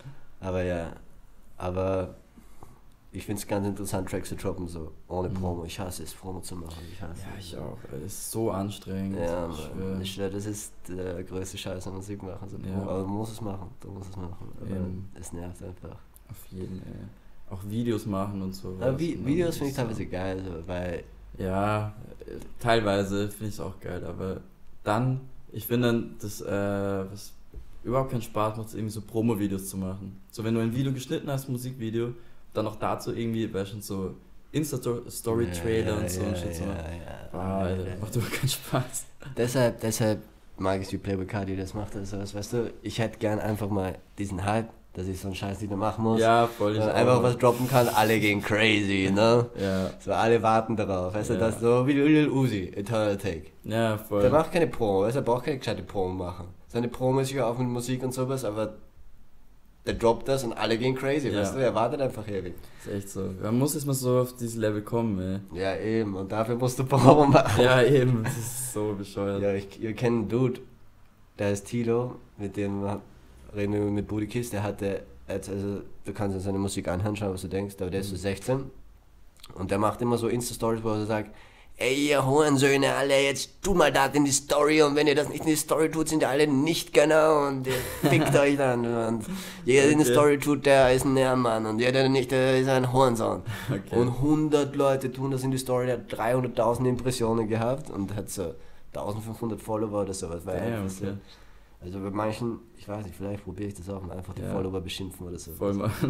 Aber ich finde es ganz interessant, Tracks zu droppen, so ohne Promo. Ich hasse es, Promo zu machen. Ich hasse Ja, es. ich auch. Es ist so anstrengend. Ja, ich Mann. Ich schwör, das ist der größte Scheiß an Musik machen. So, Ja. aber du musst es machen, Aber Eben. es nervt einfach. Auf jeden, ey. Auch Videos machen und so. Aber Videos finde ich teilweise geil, so, weil Ja, teilweise finde ich es auch geil, aber dann, ich finde dann, das, was überhaupt keinen Spaß macht, ist irgendwie so Promo-Videos zu machen. So, wenn du ein Video geschnitten hast, ein Musikvideo, dann auch dazu irgendwie, weißt du, so Insta-Story-Trailer und so und shit so. Boah, Alter, macht überhaupt keinen Spaß. Deshalb mag ich wie Playboy Cardi das macht, also weißt du, ich hätte gern einfach mal diesen Hype, dass ich so einen Scheiß wieder machen muss. Ja, voll. Ich Einfach auch. was droppen kann, alle gehen crazy, ne? Ja, So, alle warten darauf, weißt du, Ja. das so wie Lil Uzi, Eternal Take. ja, voll. Der macht keine Promo, weißt du, er braucht keine gescheite Promo machen. Seine Promo ist ja auch mit Musik und sowas, aber der droppt das und alle gehen crazy, Ja. weißt du, er wartet einfach ewig. Ist echt so. Man muss jetzt mal so auf dieses Level kommen, ey. Ja, eben, und dafür musst du Promo machen. Ja, eben, das ist so bescheuert. Ja, ihr kennt einen Dude, der ist Tilo, mit dem reden wir mit Booty Kiss, der hatte, also du kannst dir seine Musik anhören, schauen, was du denkst, aber der ist so 16 und der macht immer so Insta-Stories, wo er sagt, ey ihr Hurensöhne alle, jetzt tu mal das in die Story und wenn ihr das nicht in die Story tut, sind ihr alle Nicht-Gönner und ihr fickt euch dann und jeder, der in die Okay. Story tut, der ist ein Nährmann und jeder, der nicht, der ist ein Hurensohn. Okay. Und 100 Leute tun das in die Story, der hat 300.000 Impressionen gehabt und hat so 1500 Follower oder sowas. Weil Damn, einfach so, okay. also bei manchen, ich weiß nicht, vielleicht probiere ich das auch mal, einfach die Ja. Follower beschimpfen oder so. Voll, Mann.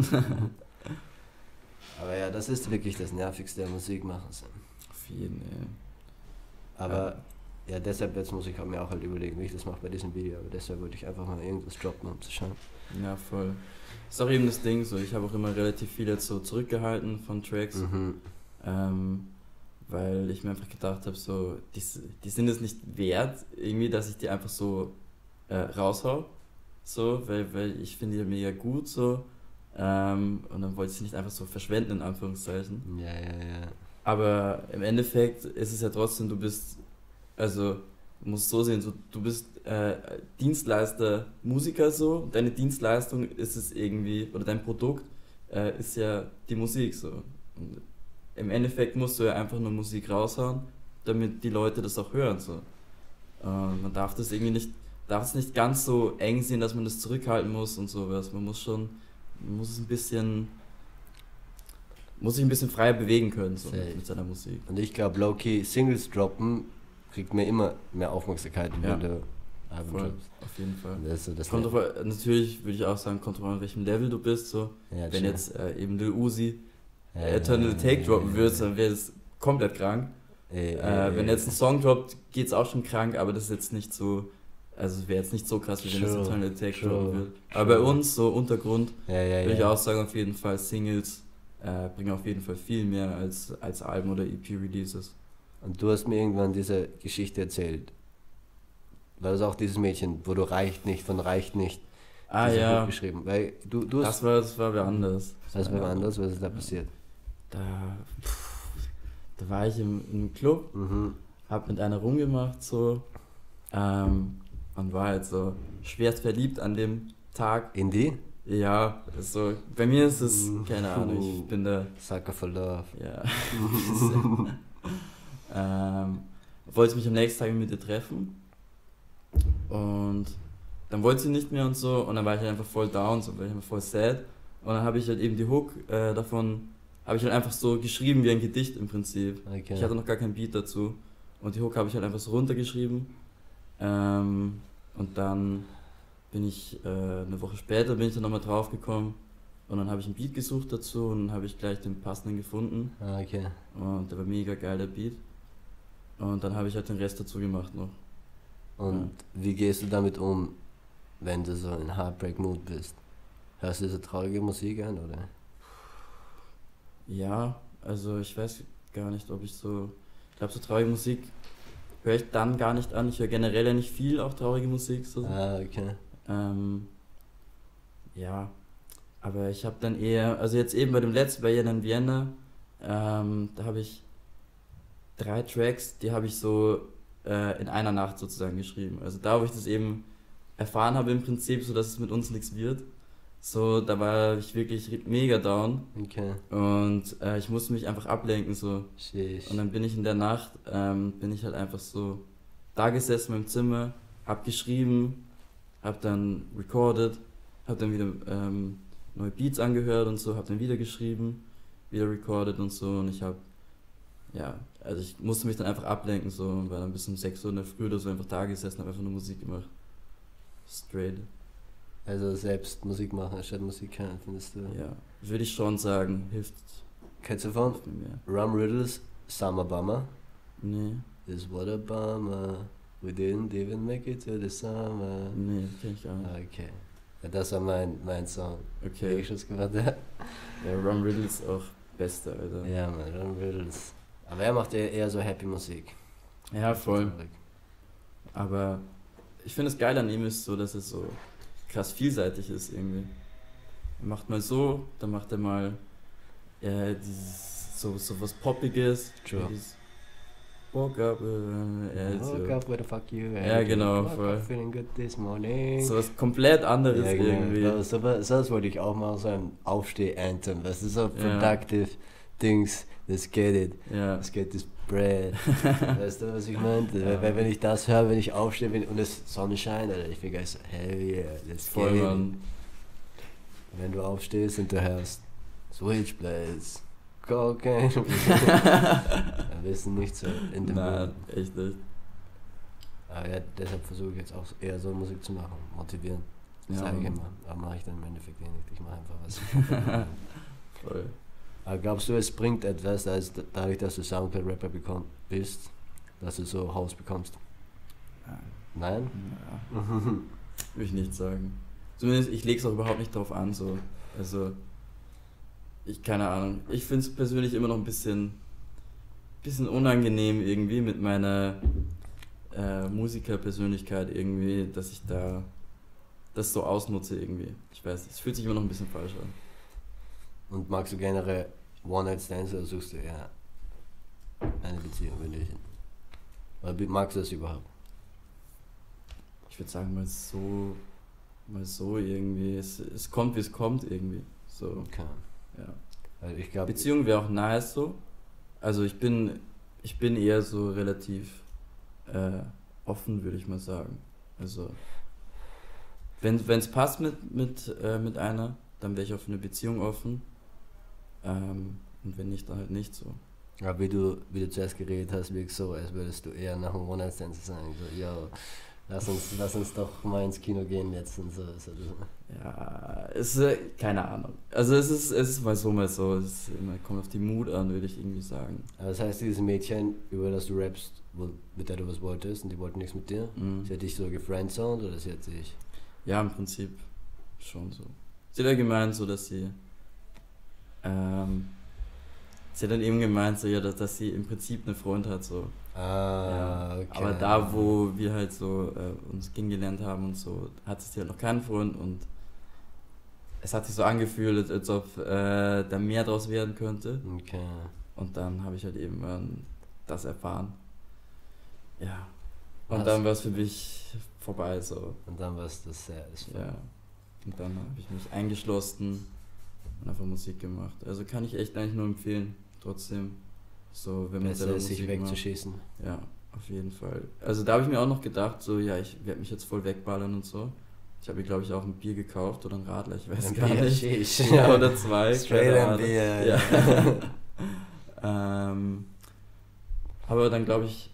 Aber ja, das ist wirklich das Nervigste am Musikmachen. So. Auf jeden, ey. Aber ja, deshalb jetzt muss ich mir auch halt überlegen, wie ich das mache bei diesem Video. Aber deshalb wollte ich einfach mal irgendwas droppen, um zu schauen. Ja, voll. Ist auch eben das Ding so, ich habe auch immer relativ viel jetzt so zurückgehalten von Tracks, weil ich mir einfach gedacht habe, so, die sind es nicht wert, irgendwie, dass ich die einfach so raushau, so, weil ich finde die mega gut, so, und dann wollte ich sie nicht einfach so verschwenden, in Anführungszeichen. Ja. Aber im Endeffekt ist es ja trotzdem, du bist, also, du musst es so sehen, so, du bist Dienstleister, Musiker so, deine Dienstleistung ist es irgendwie, oder dein Produkt ist ja die Musik so. Und im Endeffekt musst du ja einfach nur Musik raushauen, damit die Leute das auch hören so. Man darf das irgendwie nicht, darf es nicht ganz so eng sehen, dass man das zurückhalten muss und sowas. Man muss es ein bisschen, muss sich ein bisschen freier bewegen können so Safe. mit seiner Musik. Und ich glaube, low-key Singles droppen kriegt mir immer mehr Aufmerksamkeit, Ja. wenn du Alben Voll, droppst. auf jeden Fall. Und das ist so das Kommt drauf, natürlich würde ich auch sagen, kommt drauf an, welchem Level du bist. So. Ja, Wenn chill. jetzt eben Lil Uzi Ja, Eternal Take droppen würde, dann wäre das komplett krank. Wenn jetzt ein Song droppt, geht es auch schon krank, aber das ist jetzt nicht so, also wäre jetzt nicht so krass, wie wenn jetzt True, Eternal Take true, droppen würde. Aber bei uns, so Untergrund, würde ich auch sagen, auf jeden Fall Singles bringen auf jeden Fall viel mehr als Alben oder EP-Releases. Und du hast mir irgendwann diese Geschichte erzählt. War das auch dieses Mädchen, wo du reicht nicht, Ah dieses ja, Buch geschrieben? Weil du hast... das war wer anders. Das war anders, was ist da passiert? Da war ich im Club, Mhm. hab mit einer rumgemacht so und war halt so schwerst verliebt an dem Tag. In die? Ja, so, bei mir ist es, keine Ahnung, ich bin da, Sucker for Love. ja. Wollte mich am nächsten Tag mit ihr treffen und dann wollte sie nicht mehr und so und dann war ich halt einfach voll down, so, weil ich einfach voll sad und dann habe ich halt eben die Hook davon, habe ich halt einfach so geschrieben wie ein Gedicht im Prinzip. Okay. Ich hatte noch gar kein Beat dazu und die Hook habe ich halt einfach so runtergeschrieben und dann bin ich, eine Woche später bin ich dann nochmal drauf gekommen und dann habe ich ein Beat gesucht dazu und dann habe ich gleich den passenden gefunden Okay. und der war mega geil, der Beat. Und dann habe ich halt den Rest dazu gemacht noch. Und wie gehst du damit um, wenn du so in Heartbreak-Mood bist? Hörst du so traurige Musik an, oder? Ja, also ich weiß gar nicht, ob ich so... Ich glaube, so traurige Musik höre ich dann gar nicht an. Ich höre generell ja nicht viel, auch traurige Musik. So. Okay. Ja, aber ich habe dann eher... Also jetzt eben bei dem letzten, bei Jen in Vienna, da habe ich 3 Tracks, die habe ich so in einer Nacht sozusagen geschrieben. Also da, wo ich das eben erfahren habe im Prinzip, so dass es mit uns nichts wird. So, da war ich wirklich mega down. Okay. Und ich musste mich einfach ablenken so. Sheesh. Und dann bin ich in der Nacht, bin ich halt einfach so da gesessen im Zimmer, hab geschrieben, hab dann recorded, hab dann wieder neue Beats angehört und so, hab dann wieder geschrieben, wieder recorded und so und ich hab, ja, also ich musste mich dann einfach ablenken so und war dann bis um 6 Uhr in der Früh oder so einfach da gesessen, hab einfach nur Musik gemacht. Straight. Also selbst Musik machen statt Musik hören, findest du? Ja, würde ich schon sagen, hilft Kennst du von mir mehr. Rum Riddles Summer Bummer? Nee, Is what a bummer. We didn't even make it to the summer. nee, kenn ich gar nicht. Okay. Ja, das war mein Song. Okay. Wie ich schon gemacht habe. Ja, Rum Riddle ist auch Beste, Alter. Ja, man, Rum Riddles. Aber er macht eher so Happy Musik. Ja, voll. Aber ich finde es geil an ihm ist so, dass es so krass vielseitig ist irgendwie. Er macht mal so, dann macht er mal dieses, so was Poppiges. True. Dieses Woke up, Woke up, where the fuck you? Ja, genau, Woke voll. up feeling good this morning. so was komplett anderes Ja, genau. irgendwie. Ja, sowas wollte ich auch machen, so ein Aufsteh-Anthem. Das ist so productive things. Let's get it. Ja. Let's get this bread. Weißt du, was ich meinte? Ja. Weil wenn ich das höre, wenn ich aufstehe und es Sonne scheint, Alter, ich bin geil so, hell yeah, let's Voll, get it. Mann. Wenn du aufstehst und du hörst Switchblades, Cocaine, dann bist du nicht so in dem Nein, Mood. echt nicht. Aber ja, deshalb versuche ich jetzt auch eher so Musik zu machen, motivieren. Ja, Sage ich Mann. immer. Aber mache ich dann im Endeffekt eh nicht. Ich mache einfach was. Voll. Aber glaubst du, es bringt etwas, dadurch, dass du Soundcloud-Rapper bist, dass du so Haus bekommst? Nein? Ja, würde ich nicht sagen. Zumindest, ich lege es auch überhaupt nicht drauf an, so. Also, keine Ahnung. Ich finde es persönlich immer noch ein bisschen unangenehm irgendwie mit meiner Musikerpersönlichkeit irgendwie, dass ich da das so ausnutze irgendwie. Ich weiß, es fühlt sich immer noch ein bisschen falsch an. Und magst du generell One-Night-Stands oder suchst du eher eine Beziehung, wenn du dich... Oder magst du das überhaupt? Ich würde sagen, mal so irgendwie. Es kommt, wie es kommt irgendwie. So, Okay. ja. Also ich glaube... Beziehung wäre auch nice so. Also ich bin eher so relativ offen, würde ich mal sagen. Also wenn es passt mit einer, dann wäre ich auch für eine Beziehung offen. Und wenn nicht, dann halt nicht so. Ja, wie du zuerst geredet hast, wirklich so, als würdest du eher nach einem One-Night-Stand sagen, so, yo, lass uns doch mal ins Kino gehen jetzt und so. Ja, keine Ahnung. Also es ist mal so, kommt auf die Mut an, würde ich irgendwie sagen. Aber das heißt, dieses Mädchen, über das du rappst, mit der du was wolltest und die wollten nichts mit dir, sie hat dich so gefriendzoned oder sie hat sich... Ja, im Prinzip schon so. Sie hat ja gemeint, so dass sie hat dann eben gemeint, so, ja, dass sie im Prinzip einen Freund hat, so. Ja. Okay. Aber da, wo wir halt so uns kennengelernt haben und so, hatte sie halt noch keinen Freund und es hat sich so angefühlt, als ob da mehr draus werden könnte. Okay. Und dann habe ich halt eben das erfahren. Ja. Und Was? dann war es für mich vorbei, so. Und dann war es das sehr... Ja. Und dann habe ich mich eingeschlossen und einfach Musik gemacht. Also kann ich echt eigentlich nur empfehlen, trotzdem. So, wenn man Besser selber ist, sich Musik macht. wegzuschießen. Ja, auf jeden Fall. Also da habe ich mir auch noch gedacht, so, ja, ich werde mich jetzt voll wegballern und so. Ich habe mir, glaube ich, auch ein Bier gekauft oder ein Radler, ich weiß Ein gar Bier, nicht. sheesh. Ja, oder 2. Straight keine ein Ahnung. Bier. Ja. Aber dann glaube ich,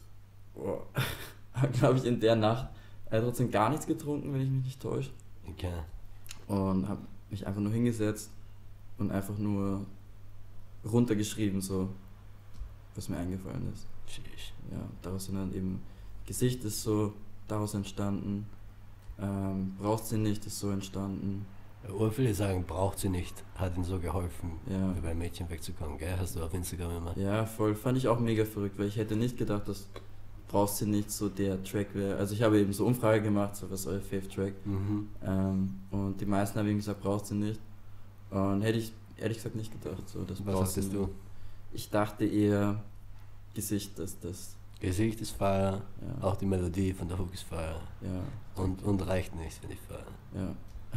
in der Nacht trotzdem gar nichts getrunken, wenn ich mich nicht täusche. Okay. Und habe mich einfach nur hingesetzt und einfach nur runtergeschrieben, so, was mir eingefallen ist. Sheesh. Ja, daraus sind dann eben, Gesicht ist so daraus entstanden, braucht sie nicht, ist so entstanden. Viele sagen, braucht sie nicht, hat ihnen so geholfen, Ja. über ein Mädchen wegzukommen, gell? Hast du auf Instagram immer. Ja, voll, fand ich auch mega verrückt, weil ich hätte nicht gedacht, dass braucht sie nicht so der Track wäre. Also ich habe eben so Umfrage gemacht, so was ist euer Fave-Track. Mhm. Und die meisten haben eben gesagt, braucht sie nicht. Und hätte ich ehrlich gesagt nicht gedacht. So, das Was braucht sie hattest nicht. du? Ich dachte eher, Gesicht ist das. Gesicht ist Feuer, Ja. auch die Melodie von der Hook ist Feuer. Ja. Und reicht nicht, finde ich Feuer. Ja.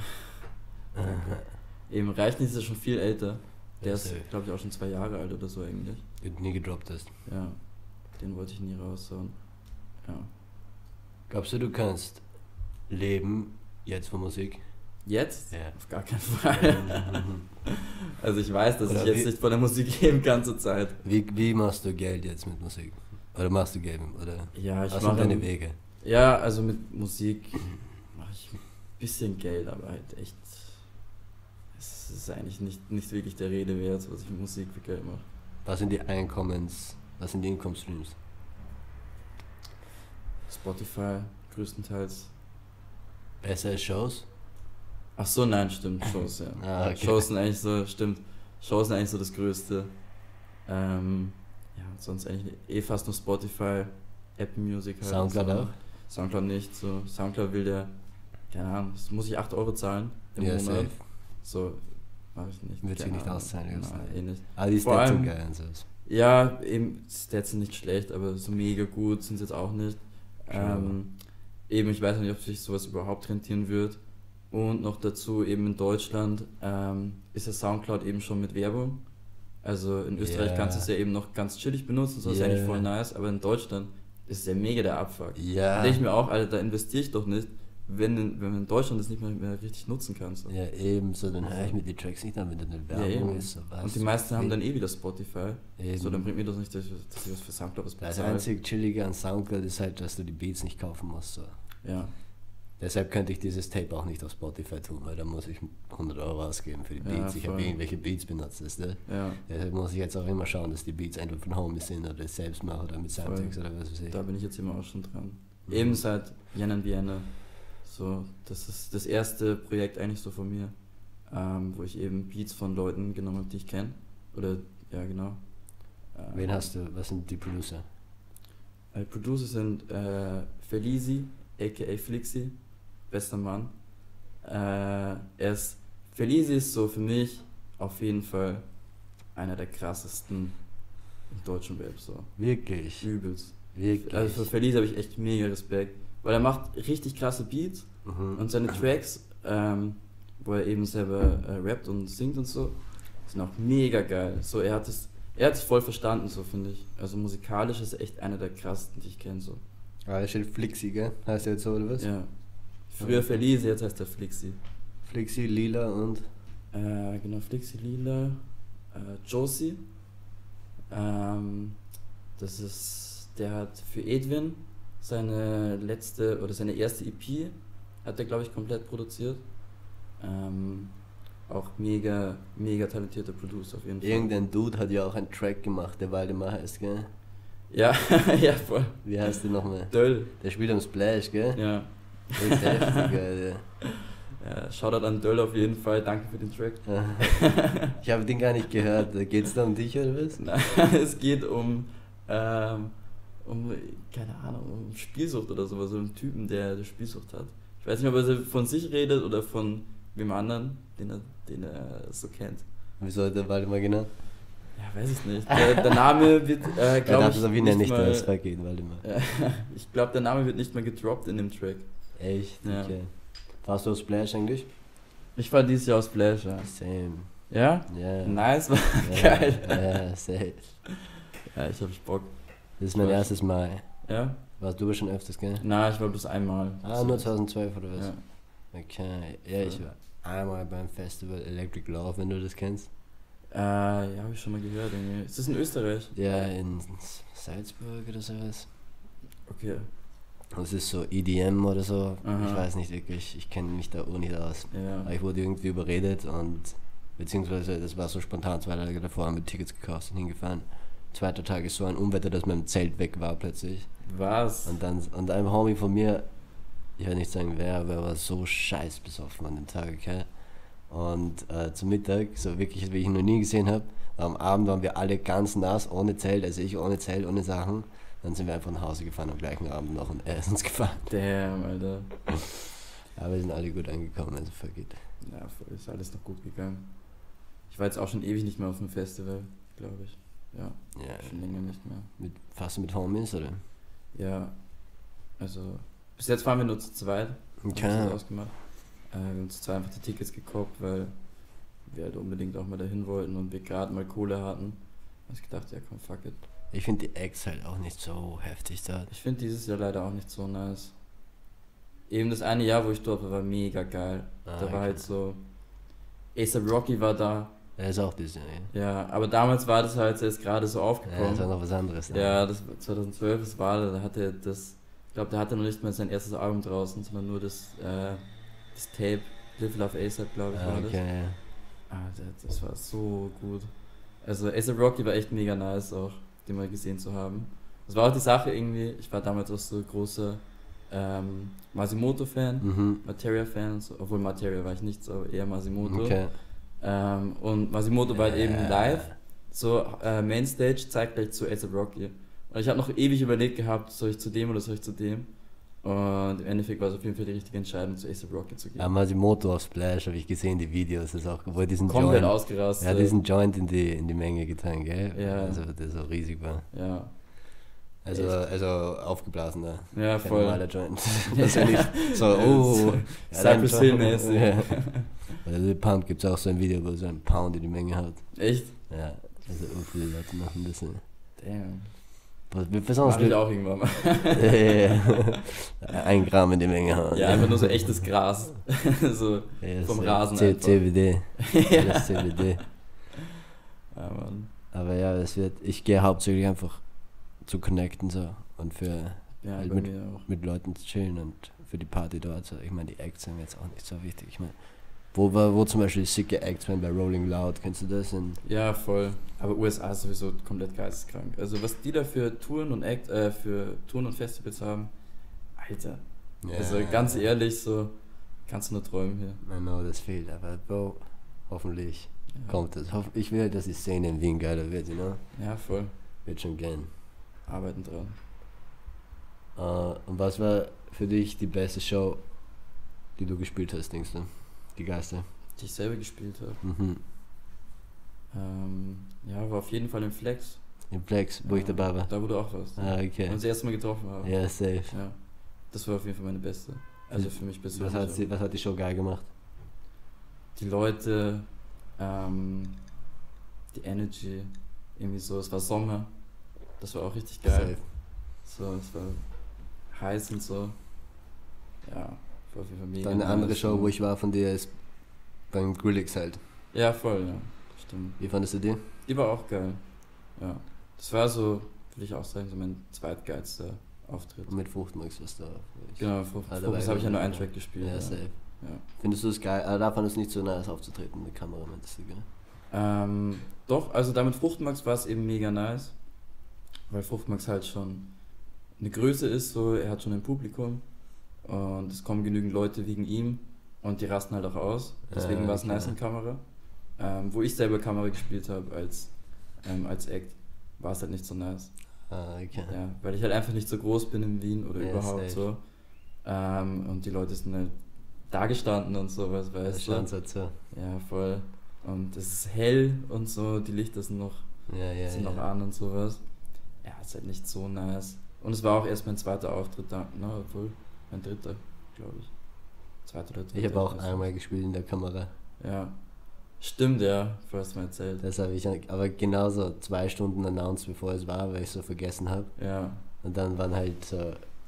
Eben, reicht nicht, ist ja schon viel älter. Der Ja, ist, safe. glaube ich, auch schon 2 Jahre alt oder so eigentlich. Den du nie gedroppt hast. Ja. Den wollte ich nie raushauen. Ja. Glaubst du kannst leben jetzt von Musik? Jetzt? Ja. Auf gar keinen Fall. Also ich weiß, dass Oder ich jetzt wie- nicht von der Musik leben kann zur Zeit. Wie machst du Geld jetzt mit Musik? Oder machst du Geld? Oder Ja, ich was sind mache deine Wege? Ja, also mit Musik mache ich ein bisschen Geld, aber halt echt. Es ist eigentlich nicht wirklich der Rede wert, was ich mit Musik für Geld mache. Was sind die Income Streams? Spotify größtenteils. Besser als Shows? Ach so, nein, stimmt, Shows, ja. Ah, okay. Shows sind eigentlich so, stimmt. Shows sind eigentlich so das Größte. Ja, und sonst eigentlich fast nur Spotify, Apple Music halt. Soundcloud so. auch? Soundcloud nicht, so. Soundcloud will der, keine Ahnung, das muss ich 8 Euro zahlen im Ja, Monat. safe. So, mach ich nicht. Wird sich keine nicht Ahnung. auszahlen, die ganze Nein, Zeit. nicht. Ah, die Vor Stats sind allem- geil und so. Ja, eben, Stats sind nicht schlecht, aber so mega gut sind sie jetzt auch nicht. True. Eben, ich weiß nicht, ob sich sowas überhaupt rentieren wird. Und noch dazu, eben in Deutschland ist ja Soundcloud eben schon mit Werbung. Also in Österreich Ja. kannst du es ja eben noch ganz chillig benutzen, so ist Ja. eigentlich voll nice, aber in Deutschland ist es ja mega der Abfuck. Ja. Da denke ich mir auch, Alter, da investiere ich doch nicht, wenn man in Deutschland das nicht mehr richtig nutzen kann. So. Ja, eben, so, dann höre ich mir die Tracks nicht an, wenn da eine Ja, Werbung eben. ist. So, was? Und die meisten haben dann wieder Spotify. Eben. So, dann bringt mir das nicht, dass ich was für Soundcloud was Das bezahle. einzig Chillige an Soundcloud ist halt, dass du die Beats nicht kaufen musst. So. Ja. Deshalb könnte ich dieses Tape auch nicht auf Spotify tun, weil da muss ich 100 Euro ausgeben für die Ja, Beats. Ich habe voll. irgendwelche Beats benutzt. Weißt du? Ja, Deshalb muss ich jetzt auch immer schauen, dass die Beats entweder von Homie sind oder ich selbst mache oder mit Soundtracks oder was weiß ich. da bin ich jetzt immer auch schon dran. Mhm. Eben seit Jan Vienna. So, das ist das erste Projekt eigentlich so von mir, wo ich eben Beats von Leuten genommen habe, die ich kenne. Oder, ja genau. Wen hast du? Was sind die Producer? Die Producer sind Felizi, aka Flixi, bester Mann. Felizi ist so für mich auf jeden Fall einer der krassesten im deutschen Rap, so. Wirklich? Übelst. Wirklich? Also für Felice habe ich echt mega Respekt, weil er macht richtig krasse Beats Mhm. und seine Tracks, wo er eben selber rappt und singt und so, sind auch mega geil. So, er hat es voll verstanden, so finde ich. Also musikalisch ist er echt einer der krassesten, die ich kenne, so. Ah, da steht Flixi, gell? Heißt der jetzt so oder was? Ja. Früher Felice, jetzt heißt er Flixi. Flixi, Lila und. Genau, Flixi Lila, Josie. Der hat für Edwin seine erste EP, hat er, glaube ich, komplett produziert. Auch mega, mega talentierter Producer auf jeden Fall. Irgendein Dude hat ja auch einen Track gemacht, der Waldemar heißt, gell? Ja, ja, voll. Wie heißt der nochmal? Döll. Der spielt am Splash, gell? Ja. Echt heftig, Alter. Ja, Shoutout an Döll auf jeden Fall, danke für den Track. Ich habe den gar nicht gehört. Geht's da um dich oder was? Nein, es geht um, keine Ahnung, um Spielsucht oder sowas, so einen Typen, der Spielsucht hat. Ich weiß nicht, ob er von sich redet oder von wem anderen, den er so kennt. Wieso hat der Waldemar genannt? Ja, weiß ich nicht. Der Name wird, glaube ich, wie nenne ich mal, das? Vergehen, Waldemar. ich glaube, der Name wird nicht mehr gedroppt in dem Track. Echt? Ja. Okay. Warst du auf Splash eigentlich? Ich war dieses Jahr aus Splash, ja. Same. Ja? Ja. Nice, war Ja, geil. Ja, safe. Ja, ich hab Bock. Das ist mein erstes Mal. Ja? Warst du aber schon öfters, gell? Na, ich war bloß einmal. Ah, nur 2012 oder was? Ja. Okay, ja, ich war einmal beim Festival Electric Love, wenn du das kennst. Ja, habe ich schon mal gehört. Irgendwie. Ist das in Österreich? Ja, in Salzburg oder sowas. Okay. Das ist so EDM oder so. Aha. Ich weiß nicht wirklich, ich kenne mich da auch nicht aus. Ja. Aber ich wurde irgendwie überredet und beziehungsweise das war so spontan, 2 Tage davor haben wir Tickets gekauft und hingefahren. Zweiter Tag ist so ein Unwetter, dass mein Zelt weg war plötzlich. Was? Und ein Homie von mir, ich werde nicht sagen wer, aber er war so scheiß besoffen an dem Tag, okay? Und zum Mittag, so wirklich, wie ich ihn noch nie gesehen habe, am Abend waren wir alle ganz nass, ohne Zelt, also ich ohne Zelt, ohne Sachen. Dann sind wir einfach nach Hause gefahren am gleichen Abend noch und er ist uns gefahren. Damn, Alter. Aber wir sind alle gut angekommen, also vergeht. Ja, voll, ist alles noch gut gegangen. Ich war jetzt auch schon ewig nicht mehr auf dem Festival, glaube ich. Ja, schon länger nicht mehr. Fast mit Homies, oder? Ja, also bis jetzt waren wir nur zu zweit. Okay. Haben das ausgemacht. Wir haben zu zweit einfach die Tickets gekauft, weil wir halt unbedingt auch mal dahin wollten und wir gerade mal Kohle hatten. Da hab ich gedacht, ja komm, fuck it. Ich finde die Acts halt auch nicht so heftig da. Ich finde dieses Jahr leider auch nicht so nice. Eben das eine Jahr, wo ich dort war mega geil. Da war halt so, A$AP Rocky war da. Er ist auch dieses Jahr, ja. Ja, aber damals war das halt erst gerade so Ja, aufgekommen. das war noch was anderes. Ne? Ja, das war 2012, das war da hatte das, ich glaube, da hatte noch nicht mal sein erstes Album draußen, sondern nur das Tape, Live Love A$AP, glaube ich, war das. Okay, ja. Das war so gut. Also A$AP Rocky war echt mega nice auch, den mal gesehen zu haben. Das war auch die Sache irgendwie, ich war damals auch so großer Masimoto-Fan, Materia-Fan, so, obwohl Materia war ich nicht so, eher Masimoto. Okay. Und Masimoto war halt eben live, so Mainstage, zeitgleich zu A$AP Rocky. Und ich habe noch ewig überlegt gehabt, soll ich zu dem oder soll ich zu dem? Und im Endeffekt war es auf jeden Fall die richtige Entscheidung, zu A$AP Rocky zu gehen. Masimoto auf Splash habe ich gesehen, die Videos, das ist auch, wo er diesen Komplett Joint, ausgerastet. ja, diesen Joint in die Menge getan, gell? Ja. Also der so riesig war. Ja. Also aufgeblasen da. Ja, Kein voll. normaler Joint. Das ist ja nicht so, oh. Cypress Hill-mäßig. Ja. Bei The Pump gibt es auch so ein Video, wo er so einen Pound in die Menge hat. Echt? Ja, also viele Leute machen das. Damn. Besonders Mach ich auch irgendwann mal. 1 Gramm in die Menge haben. Ja, einfach nur so echtes Gras. So vom Rasen einfach. CBD. Ja. Das CBD. Ja, Mann. Aber ja, ich gehe hauptsächlich einfach zu connecten so und für Ja, halt bei mir auch. mit Leuten zu chillen und für die Party dort. So. Ich meine, die Acts sind jetzt auch nicht so wichtig. Ich meine, wo zum Beispiel sicke Acts waren bei Rolling Loud, kennst du das? Ja, voll. Aber USA ist sowieso komplett geisteskrank. Also was die da für Touren und Festivals haben, Alter. Ja. Also ganz ehrlich, so kannst du nur träumen hier. I know, das fehlt, aber Bro, hoffentlich kommt das. Ich will, dass die Szene in Wien geiler wird, you know? Ja, voll. Wird schon gern. Arbeiten dran. Und was war für dich die beste Show, die du gespielt hast, denkst du? Die geilste? Die ich selber gespielt habe. Mhm. Ja, war auf jeden Fall im Flex. Im Flex, wo ich dabei war. Da wo du auch warst. Ah, okay. Und uns das erste Mal getroffen haben. Ja, safe. Ja. Das war auf jeden Fall meine beste. Also für mich persönlich. Was hat die Show geil gemacht? Die Leute, die Energy, irgendwie so, es war Sommer. Das war auch richtig geil. Safe. So, es war heiß und so. Ja, war auf jeden Fall mega. Dann eine andere nice. Show, wo ich war von dir, ist beim Grillix halt. Ja, voll, ja. Stimmt. Wie fandest du die? Die war auch geil. Ja. Das war so, würde ich auch sagen, so mein zweitgeilster Auftritt. Mit Fruchtmax was da. Genau, Fokus habe ich ja nur einen Track gespielt. Ja, safe. Ja. Findest du es geil? Da fandest du es nicht so nice aufzutreten mit Kamera, meintest du, gell? Doch, also da mit Fruchtmax war es eben mega nice. Weil Fruchtmax halt schon eine Größe ist, so, er hat schon ein Publikum und es kommen genügend Leute wegen ihm und die rasten halt auch aus. Deswegen war es nice in Kamera. Wo ich selber Kamera gespielt habe als Act, war es halt nicht so nice. Okay. Ja, weil ich halt einfach nicht so groß bin in Wien oder überhaupt safe. so. Und die Leute sind halt da gestanden und sowas, weißt du. Halt so. Ja, voll. Und es ist hell und so, die Lichter sind noch noch an und sowas. Ja, ist halt nicht so nice. Und es war auch erst mein zweiter Auftritt da, obwohl mein dritter, glaube ich. Zweiter oder dritter. Ich habe auch einmal gespielt in der Kamera. Ja. Stimmt, ja, du hast mir erzählt. Das habe ich aber genauso 2 Stunden announced, bevor es war, weil ich so vergessen habe. Ja. Und dann waren halt so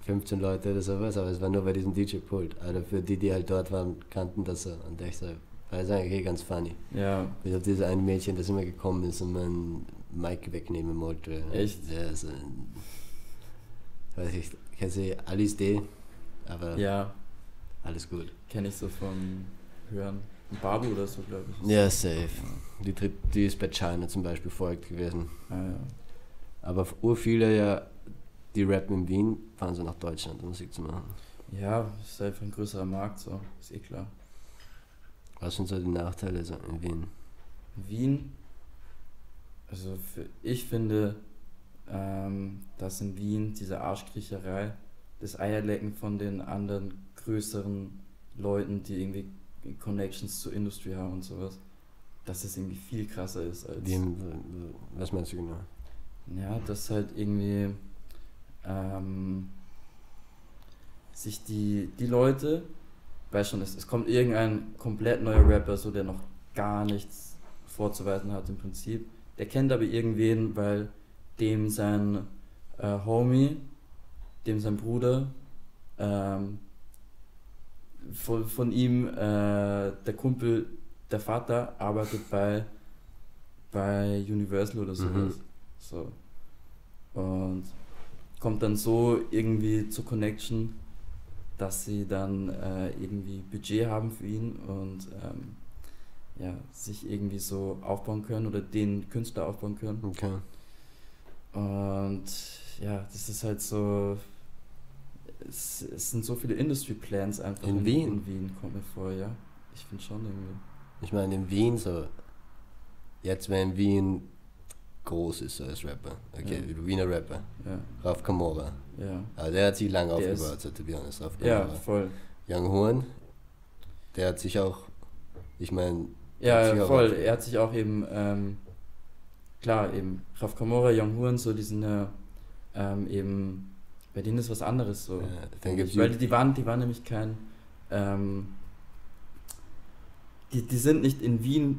15 Leute oder sowas, aber es war nur bei diesem DJ-Pult. Also für die, die halt dort waren, kannten das so. Und ich so, war es eigentlich ganz funny. Ja. Bis auf dieses eine Mädchen, das immer gekommen ist und mein Mic wegnehmen wollte. Echt? Ja, so, weiß ich kenne sie Alice D, aber Ja, alles gut. kenne ich so vom Hören. Babu oder so, glaube ich. Ja, safe. Die ist bei China zum Beispiel folgt gewesen. Ah, ja. Aber viele ja, die rappen in Wien, fahren so nach Deutschland, um Musik zu machen. Ja, ist einfach ein größerer Markt, so, ist eh klar. Was sind so die Nachteile so in Wien? Wien, also ich finde, dass in Wien diese Arschkriecherei, das Eierlecken von den anderen größeren Leuten, die irgendwie Connections zur Industrie haben und sowas, dass es irgendwie viel krasser ist als... Was meinst du genau? Ja, dass halt irgendwie sich die Leute, weiß schon, es kommt irgendein komplett neuer Rapper, so der noch gar nichts vorzuweisen hat im Prinzip. Der kennt aber irgendwen, weil dem sein Homie, dem sein Bruder, von ihm, der Kumpel, der Vater arbeitet bei Universal oder sowas. So. Und kommt dann so irgendwie zur Connection, dass sie dann irgendwie Budget haben für ihn und ja, sich irgendwie so aufbauen können oder den Künstler aufbauen können. Okay. Und ja, das ist halt so, es sind so viele Industry Plans einfach In Wien? In Wien, kommt mir vor, ja. Ich finde schon irgendwie. Ich meine in Wien so, jetzt wenn in Wien groß ist so als Rapper, okay, Ja. Wiener Rapper, Ja, Raf Kamora, ja. also der hat sich lange Der aufgebaut, so to be honest, Raf Ja, Kamora. voll. Young Horn, der hat sich auch, ich meine, Ja, voll. Er hat sich auch eben, klar, eben Raf Kamora, Young Horn, so die sind ja eben, bei denen ist was anderes so. dann gibt's Weil die waren nämlich kein, die sind nicht in Wien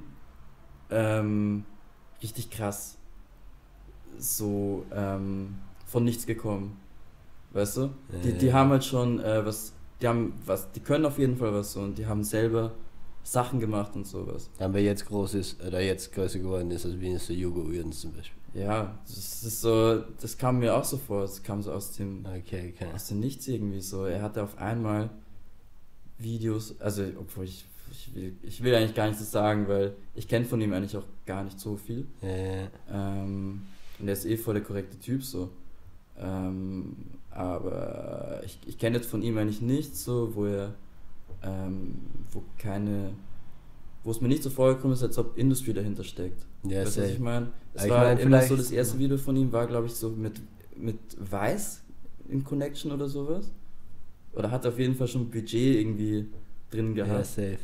richtig krass so von nichts gekommen. Weißt du? Die haben halt schon die können auf jeden Fall was so und die haben selber Sachen gemacht und sowas. Aber jetzt groß ist, oder jetzt größer geworden ist, als Wien ist so Hugo Uerdens zum Beispiel. Ja, das ist so, das kam mir auch so vor, es kam so aus dem Nichts irgendwie so. Er hatte auf einmal Videos, also obwohl ich will eigentlich gar nicht das sagen, weil ich kenne von ihm eigentlich auch gar nicht so viel. Und er ist eh voll der korrekte Typ so. Aber ich kenne jetzt von ihm eigentlich nichts so, wo es mir nicht so vorgekommen ist, als ob Industry dahinter steckt. Ja, weißt du, was ich meine? Es Ich war mein, immer so, vielleicht- das erste Video von ihm war, glaube ich, so mit Weiß in Connection oder sowas. Oder hat auf jeden Fall schon Budget irgendwie drin Ja, gehabt. safe.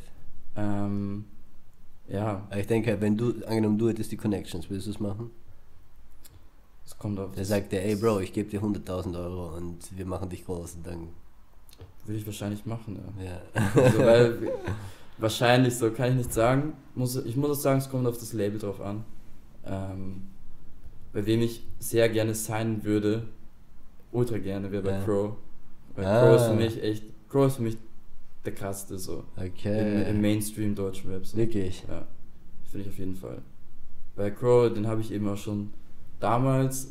Ja, Aber ich denke, angenommen du hättest die Connections, würdest du es machen? es kommt auf. Der sagt dir, ey Bro, ich gebe dir 100.000 Euro und wir machen dich groß und dann, Würde ich wahrscheinlich machen, ja. ja. Also, weil wahrscheinlich so, kann ich nicht sagen. Ich muss auch sagen, es kommt auf das Label drauf an. Bei wem ich sehr gerne signen würde, ultra gerne, wäre bei Ja. Crow. Weil Ah. Crow ist für mich der krasseste so. Okay. Im Mainstream deutschen Rap. So. Wirklich? Ja, finde ich auf jeden Fall. Bei Crow, den habe ich eben auch schon damals,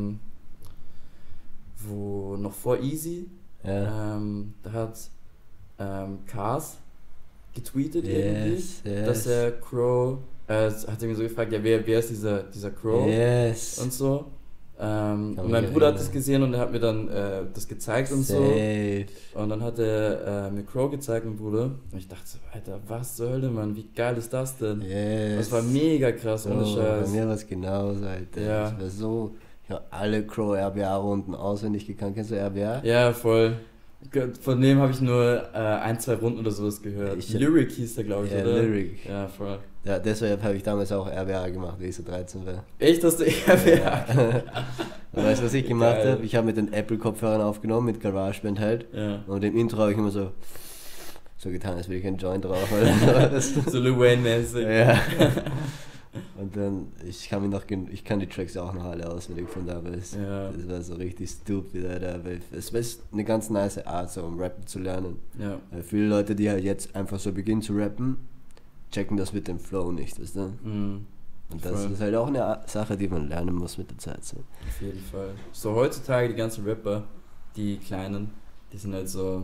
wo noch vor Easy, Ja. da hat Cars getweetet irgendwie, Yes. dass er Crow, hat irgendwie so gefragt, ja, wer ist dieser Crow Yes. und so. Und mich mein Bruder hat erinnern. das gesehen und er hat mir dann das gezeigt und so. Safe. Und dann hat er mir Crow gezeigt, mein Bruder. Und ich dachte so, Alter, was zur Hölle, Mann, wie geil ist das denn? Yes. Das war mega krass, ohne Oh, bei Scheiß. mir war es genauso, Alter. Ja. Das war so, ich habe alle Crow RBA-Runden auswendig gekannt. Kennst du RBA? Ja, voll. Von dem habe ich nur 1-2 Runden oder sowas gehört. Lyric hieß der, glaube ich, Ja, oder? Lyric. Ja, voll. Ja, deshalb habe ich damals auch RBA gemacht, wie ich so 13 war. Echt, dass du ja. Und weißt du, was ich gemacht Geil. habe? Ich habe mit den Apple-Kopfhörern aufgenommen, mit GarageBand halt. Ja. Und im Intro habe ich immer so getan, als würde ich einen Joint rauchen. Oder sowas. So Lil Wayne-mäßig. Ja. Und dann, ich kann die Tracks auch noch alle auswendig von damals. Ja. Das war so richtig stupid, Alter. Aber es war eine ganz nice Art, so um Rappen zu lernen. Ja. Weil viele Leute, die halt jetzt einfach so beginnen zu rappen, checken das mit dem Flow nicht, weißt du? Mhm. Und das Voll. ist halt auch eine Sache, die man lernen muss mit der Zeit. So. Auf jeden Fall. So heutzutage die ganzen Rapper, die Kleinen, die sind halt so,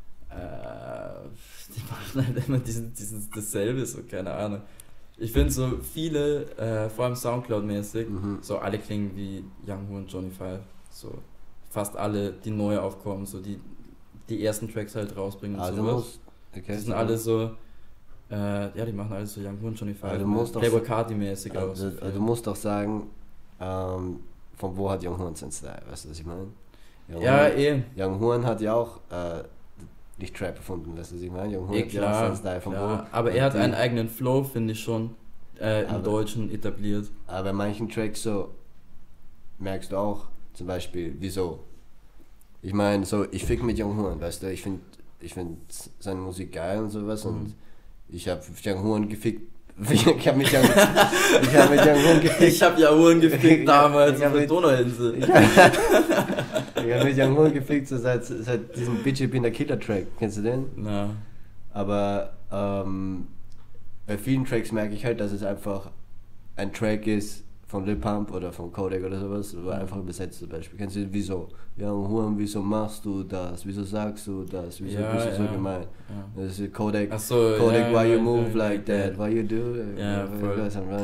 die machen halt immer dasselbe, so keine Ahnung. Ich finde so viele, vor allem Soundcloud-mäßig, so alle klingen wie Young Hu und Johnny Five. So fast alle, die neu aufkommen, so die ersten Tracks halt rausbringen und sowas. Die sind alle so, ja, die machen alles so Young Hu und Johnny Five. Playboy Carti-mäßig aus. Also du musst doch sagen, von wo hat Young Horn seinen Style, weißt du, was ich meine? Young Horn hat ja auch nicht Trap erfunden, weißt du, was ich meine? Young Horn hat ja auch seinen Style von wo. Aber er hat einen eigenen Flow, finde ich schon, im Deutschen etabliert. Aber bei manchen Tracks so merkst du auch, zum Beispiel, wieso? Ich meine, so, ich fick mit Young Horn, weißt du, ich find seine Musik geil und sowas und ich habe Young Horn gefickt. Ich habe mit Young Horn gefickt. Ich habe Young Horn gefickt damals auf der Donauinsel. Ich habe mit Young Horn gefickt, so seit diesem Bitch Ich bin der Killer-Track. Kennst du den? Na. Aber bei vielen Tracks merke ich halt, dass es einfach ein Track ist von Lil Pump oder von Kodak oder sowas, oder einfach übersetzt zum Beispiel. Kennst du wieso? Young Horn, wieso machst du das? Wieso sagst du das? Wieso bist du so gemein? Ja. Das ist Kodak, why you move like that? Why you do? Ja, voll.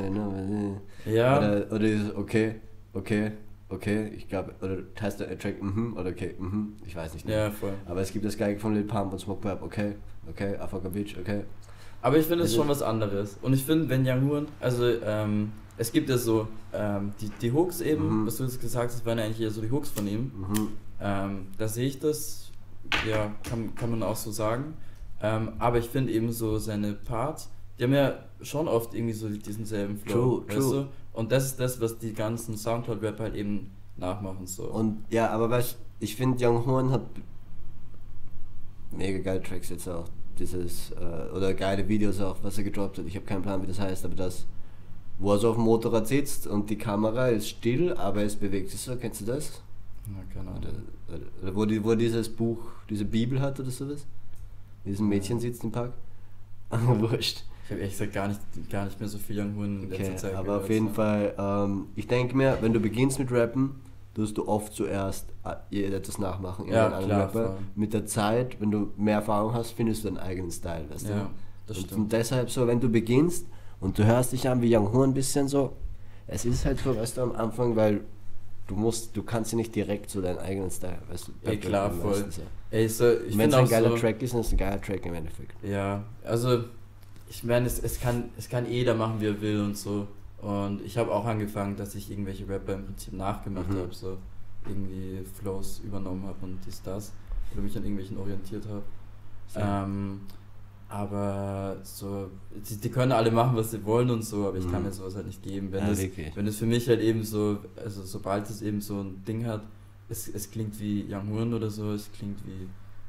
Oder ist okay, ich glaube, oder heißt der Track, oder okay, ich weiß nicht. Ja, voll. Aber es gibt das Geige von Lil Pump und Smoke Pop, okay, I fuck a bitch, okay. Aber ich finde es schon was anderes. Und ich finde, wenn Young Horn, also es gibt ja so die Hooks eben, was du jetzt gesagt hast, waren ja eigentlich eher so die Hooks von ihm. Da sehe ich das, ja, kann man auch so sagen. Aber ich finde eben so seine Parts, die haben ja schon oft irgendwie so diesen selben Flow, weißt du? Und das ist das, was die ganzen Soundcloud-Rapper halt eben nachmachen. So. Und ja, aber weißt du, ich finde Young Horn hat mega geile Tracks jetzt auch. Oder geile Videos auch, was er gedroppt hat. Ich habe keinen Plan, wie das heißt, aber das, wo er so auf dem Motorrad sitzt und die Kamera ist still, aber es bewegt sich so. Kennst du das? Ja, keine Ahnung. Oder wo dieses Buch, diese Bibel hat oder sowas? Dieses Mädchen sitzt im Park. Wurscht. Ich habe ehrlich gesagt gar nicht mehr so viel Young Horn in letzter Zeit aber gehört, auf jeden Fall, ich denke mir, wenn du beginnst mit Rappen, tust du oft zuerst etwas nachmachen in einem anderen Rapper. Voll. Mit der Zeit, wenn du mehr Erfahrung hast, findest du deinen eigenen Style, weißt du? Ja, das stimmt. Und deshalb so, wenn du beginnst und du hörst dich an wie Young Horn ein bisschen so, es ist halt so, weißt du, am Anfang, weil du kannst ja nicht direkt so deinen eigenen Style, weißt du? Klar, voll. So. Ich wenn es ein geiler Track ist, dann ist es ein geiler Track im Endeffekt. Ja, also ich meine, es kann jeder machen, wie er will und so. Und ich habe auch angefangen, dass ich irgendwelche Rapper im Prinzip nachgemacht habe, so irgendwie Flows übernommen habe und das oder mich an irgendwelchen orientiert habe. Aber so, die können alle machen, was sie wollen und so, aber ich kann mir sowas halt nicht geben. Wenn es für mich halt eben so, also sobald es eben so ein Ding hat, es klingt wie Young Horn oder so, es klingt wie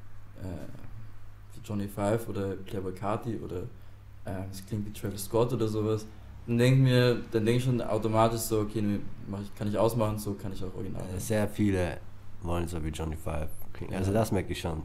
Johnny Five oder Playboy Carti oder es klingt wie Travis Scott oder sowas. Dann denke ich schon automatisch so, okay, kann ich ausmachen, so kann ich auch original. Sehr viele wollen so wie Johnny Five klingen. Also das merke ich schon.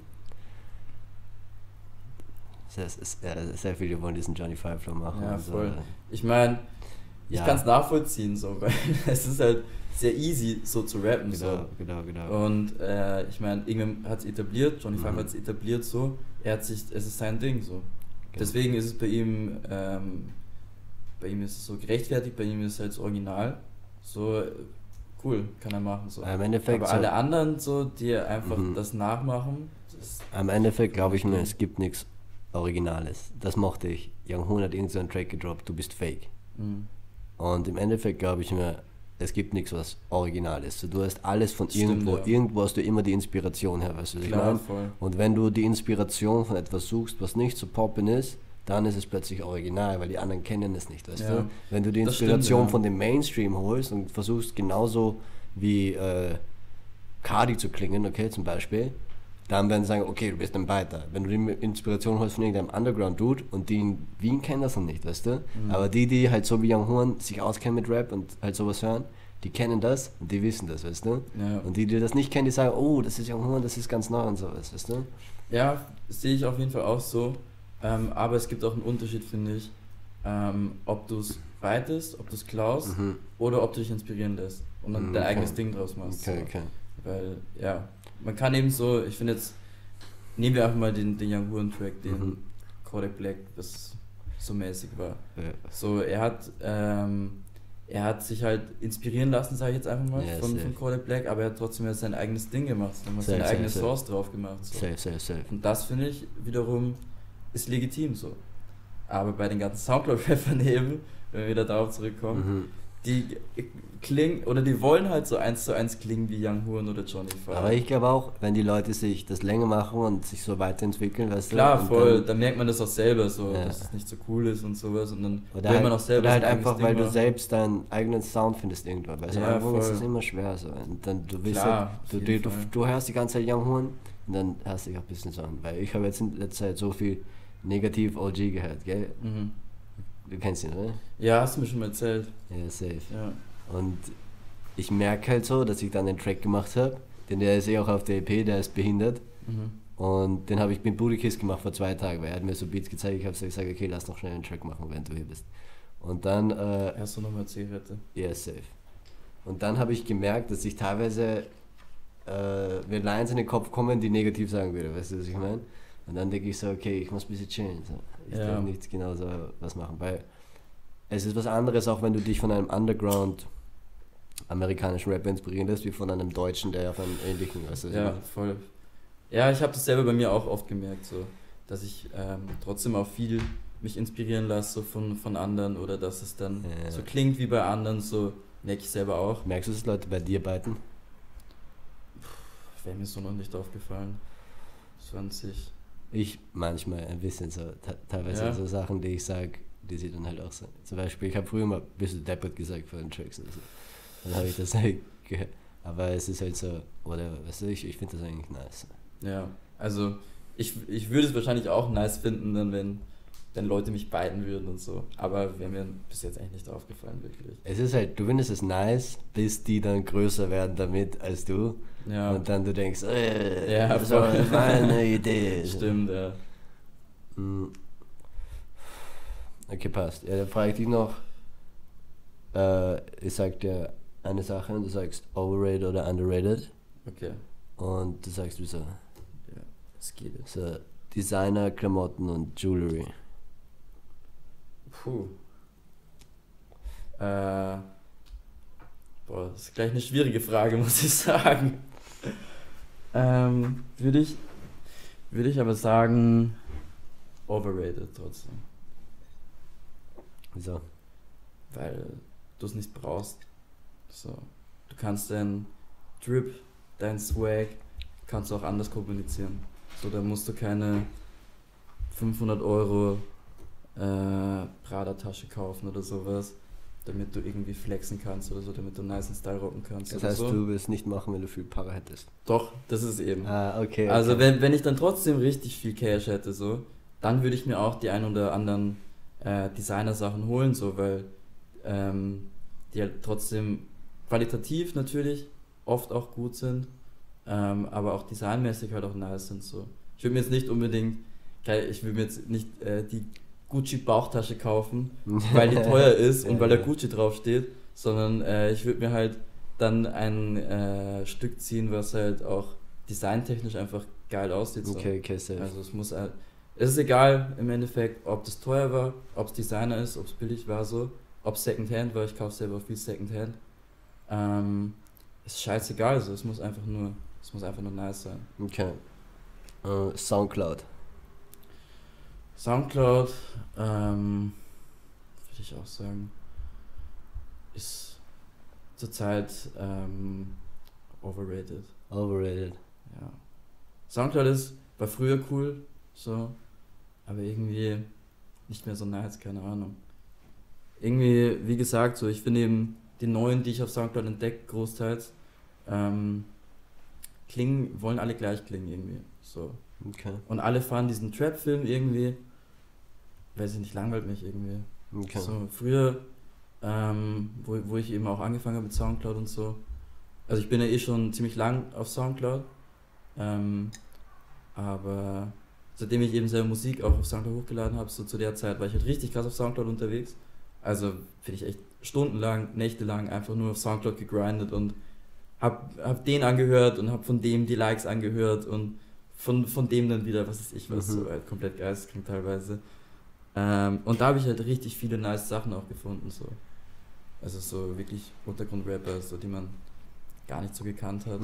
Sehr viele wollen diesen Johnny Five Flow machen. Ja, voll. So. Ich meine, ich kann es nachvollziehen, so, weil es ist halt sehr easy, so zu rappen. Genau. Und ich meine, irgendwann hat es etabliert, Johnny Five hat es etabliert, so, es ist sein Ding, so. Genau. Deswegen ist es bei ihm ist es so gerechtfertigt, bei ihm ist es halt das Original, so cool, kann er machen, so. Im Endeffekt aber alle anderen, so, die einfach das nachmachen, am Endeffekt glaube ich mir, es gibt nichts Originales. Das mochte ich. Young Horn hat irgendeinen Track gedroppt, du bist fake. Und im Endeffekt glaube ich mir, es gibt nichts, was original ist. So, du hast alles von irgendwo. Ja. Irgendwo hast du immer die Inspiration her, weißt du, was ich meine? Und wenn du die Inspiration von etwas suchst, was nicht so poppen ist, dann ist es plötzlich original, weil die anderen kennen es nicht, weißt du? Wenn du die Inspiration von dem Mainstream holst und versuchst genauso wie Cardi zu klingen, okay, zum Beispiel, dann werden sie sagen, okay, du bist ein Weiter. Wenn du die Inspiration holst von irgendeinem Underground-Dude und die in Wien kennen das noch nicht, weißt du? Aber die halt so wie Young Horn sich auskennen mit Rap und halt sowas hören, die kennen das und die wissen das, weißt du? Ja. Und die das nicht kennen, die sagen, oh, das ist Young Horn, das ist ganz neu und sowas, weißt du? Ja, sehe ich auf jeden Fall auch so. Aber es gibt auch einen Unterschied, finde ich, ob du es weitest, ob du es klaust oder ob du dich inspirieren lässt und dann dein eigenes Ding draus machst. Okay, so. okay. Weil, ja, man kann eben so, ich finde jetzt, nehmen wir einfach mal den Young Horn Track, den Kodak Black, das so mäßig war. Ja. So, er hat sich halt inspirieren lassen, sage ich jetzt einfach mal, Ja, von safe. Kodak Black, aber er hat trotzdem sein eigenes Ding gemacht, er hat Safe, seine eigene safe, Source drauf gemacht. So. Safe. Und das finde ich wiederum ist legitim so. Aber bei den ganzen Soundcloud-Rappern eben, wenn wir wieder darauf zurückkommen, die klingen oder die wollen halt so 1:1 klingen wie Young Horn oder Johnny Five. Aber ich glaube auch, wenn die Leute sich das länger machen und sich so weiterentwickeln, weißt du? Klar, und voll, dann merkt man das auch selber so, Ja. dass es nicht so cool ist und sowas und dann Oder will halt, man auch selber oder halt sein eigenes einfach, Ding weil du machen. selbst deinen eigenen Sound findest irgendwann. Weil Ja, am Anfang ist voll. es immer schwer so. Und dann du willst Klar, halt, auf du, jeden du, Fall. du hörst die ganze Zeit Young Horn und dann hörst du dich auch ein bisschen so an. Weil ich habe jetzt in letzter Zeit so viel negativ OG gehört, gell? Mhm. Du kennst ihn, oder? Ja, hast du mir schon mal erzählt. Ja, safe. Ja. Und ich merke halt so, dass ich dann den Track gemacht habe, denn der ist auch auf der EP, der ist behindert. Mhm. Und den habe ich mit Booty Kiss gemacht vor 2 Tagen, weil er hat mir so Beats gezeigt, ich habe so gesagt, okay, lass noch schnell einen Track machen, wenn du hier bist. Und dann, Hast du nochmal Zigarette? ja, safe. Und dann habe ich gemerkt, dass ich teilweise mir Lines in den Kopf kommen, die negativ sagen würde, weißt du, was ich meine? Und dann denke ich so, okay, ich muss ein bisschen chillen. So. Ich Ja. darf nicht genau so was machen, weil es ist was anderes, auch wenn du dich von einem Underground amerikanischen Rapper inspirieren lässt, wie von einem Deutschen, der auf einem ähnlichen, weißt du, was ich Ja, meine? voll. Ja, ich habe das selber bei mir auch oft gemerkt, so, dass ich trotzdem auch viel mich inspirieren lasse so von anderen oder dass es dann Ja. so klingt wie bei anderen, so merke ich selber auch. Merkst du, dass Leute bei dir beiten? Wäre mir so noch nicht aufgefallen. 20. Ich manchmal ein bisschen so, teilweise Ja. so Sachen, die ich sage, die sie dann halt auch so. Zum Beispiel, ich habe früher mal ein bisschen deppert gesagt vor den Tracks oder so. Dann habe ich das halt gehört. Aber es ist halt so, oder weißt du, ich finde das eigentlich nice. Ja, also ich würde es wahrscheinlich auch nice finden, dann wenn Leute mich beiden würden und so. Aber wäre mir bis jetzt eigentlich nicht aufgefallen, wirklich. Es ist halt, du findest es nice, bis die dann größer werden damit als du. Ja, Und dann du denkst, Ja, das war voll. meine Idee. stimmt, ja. Mm. Okay, passt. Ja, dann frage ich dich noch, ich sag dir eine Sache und du sagst overrated oder underrated Okay, und du sagst wieso. es geht jetzt. So, Designer, Klamotten und Jewelry. Puh. Boah, das ist gleich eine schwierige Frage, muss ich sagen. Würde ich aber sagen, overrated trotzdem. Wieso? Weil du es nicht brauchst. So. Du kannst deinen Drip, deinen Swag, kannst du auch anders kommunizieren. So, da musst du keine 500 Euro Prada-Tasche kaufen oder sowas, damit du irgendwie flexen kannst oder so, damit du nice Style rocken kannst. Das oder heißt, so. du willst nicht machen, wenn du viel Para hättest. Doch, das ist eben. Ah, okay. Also okay. wenn ich dann trotzdem richtig viel Cash hätte, so, dann würde ich mir auch die ein oder anderen Designer-Sachen holen, so, weil die halt trotzdem qualitativ natürlich oft auch gut sind, aber auch designmäßig halt auch nice sind. So. Ich würde mir jetzt nicht unbedingt, ich will mir jetzt nicht die Gucci Bauchtasche kaufen, weil die teuer ist und weil da Gucci draufsteht, sondern ich würde mir halt dann ein Stück ziehen, was halt auch designtechnisch einfach geil aussieht. So. Okay, safe. Also es muss halt, es ist egal im Endeffekt, ob das teuer war, ob es Designer ist, ob es billig war, so, ob es Secondhand war, ich kaufe selber viel Secondhand. Ist scheißegal, so, es muss einfach nur nice sein. Okay. Soundcloud. Soundcloud, würde ich auch sagen, ist zurzeit overrated. Overrated. Ja. Soundcloud war früher cool, so, aber irgendwie nicht mehr so nice, keine Ahnung. Irgendwie, wie gesagt, so, ich finde eben die neuen, die ich auf Soundcloud entdecke, großteils, wollen alle gleich klingen irgendwie. So. Okay. Und alle fahren diesen Trap-Film irgendwie, weiß ich nicht, langweilt mich irgendwie. Okay. So, früher, wo ich eben auch angefangen habe mit Soundcloud und so, also ich bin ja eh schon ziemlich lang auf Soundcloud, aber seitdem ich eben selber Musik auch auf Soundcloud hochgeladen habe, so zu der Zeit war ich halt richtig krass auf Soundcloud unterwegs. Also bin ich echt stundenlang, nächtelang einfach nur auf Soundcloud gegrindet und hab den angehört und hab von dem die Likes angehört und von dem dann wieder, was weiß ich was, so halt komplett geisteskrank teilweise. Und da habe ich halt richtig viele nice Sachen auch gefunden, so. Also so wirklich Untergrundrapper, so die man gar nicht so gekannt hat.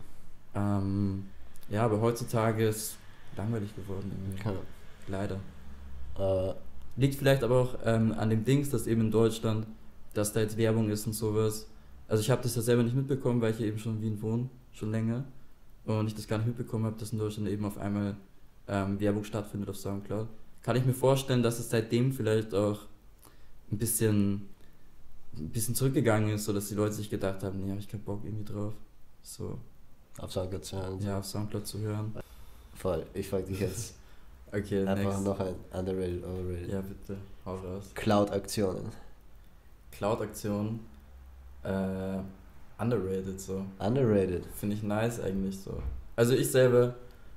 Ja, aber heutzutage ist langweilig geworden irgendwie. Okay. Leider. Liegt vielleicht aber auch an dem Dings, dass eben in Deutschland, dass da jetzt Werbung ist und sowas. Also ich habe das ja selber nicht mitbekommen, weil ich ja eben schon in Wien wohne, schon länger. Und ich das gar nicht mitbekommen habe, dass in Deutschland eben auf einmal Werbung stattfindet auf Soundcloud. Kann ich mir vorstellen, dass es seitdem vielleicht auch ein bisschen zurückgegangen ist, so dass die Leute sich gedacht haben, nee, hab ich keinen Bock irgendwie drauf. So. Auf Soundcloud zu hören. Ja, auf Soundcloud zu hören. Voll, ich frage dich jetzt Okay, einfach next. noch ein underrated, overrated. Ja, bitte, hau raus. Cloud-Aktionen. Cloud-Aktion, underrated so. Underrated. Finde ich nice eigentlich so. Also ich selber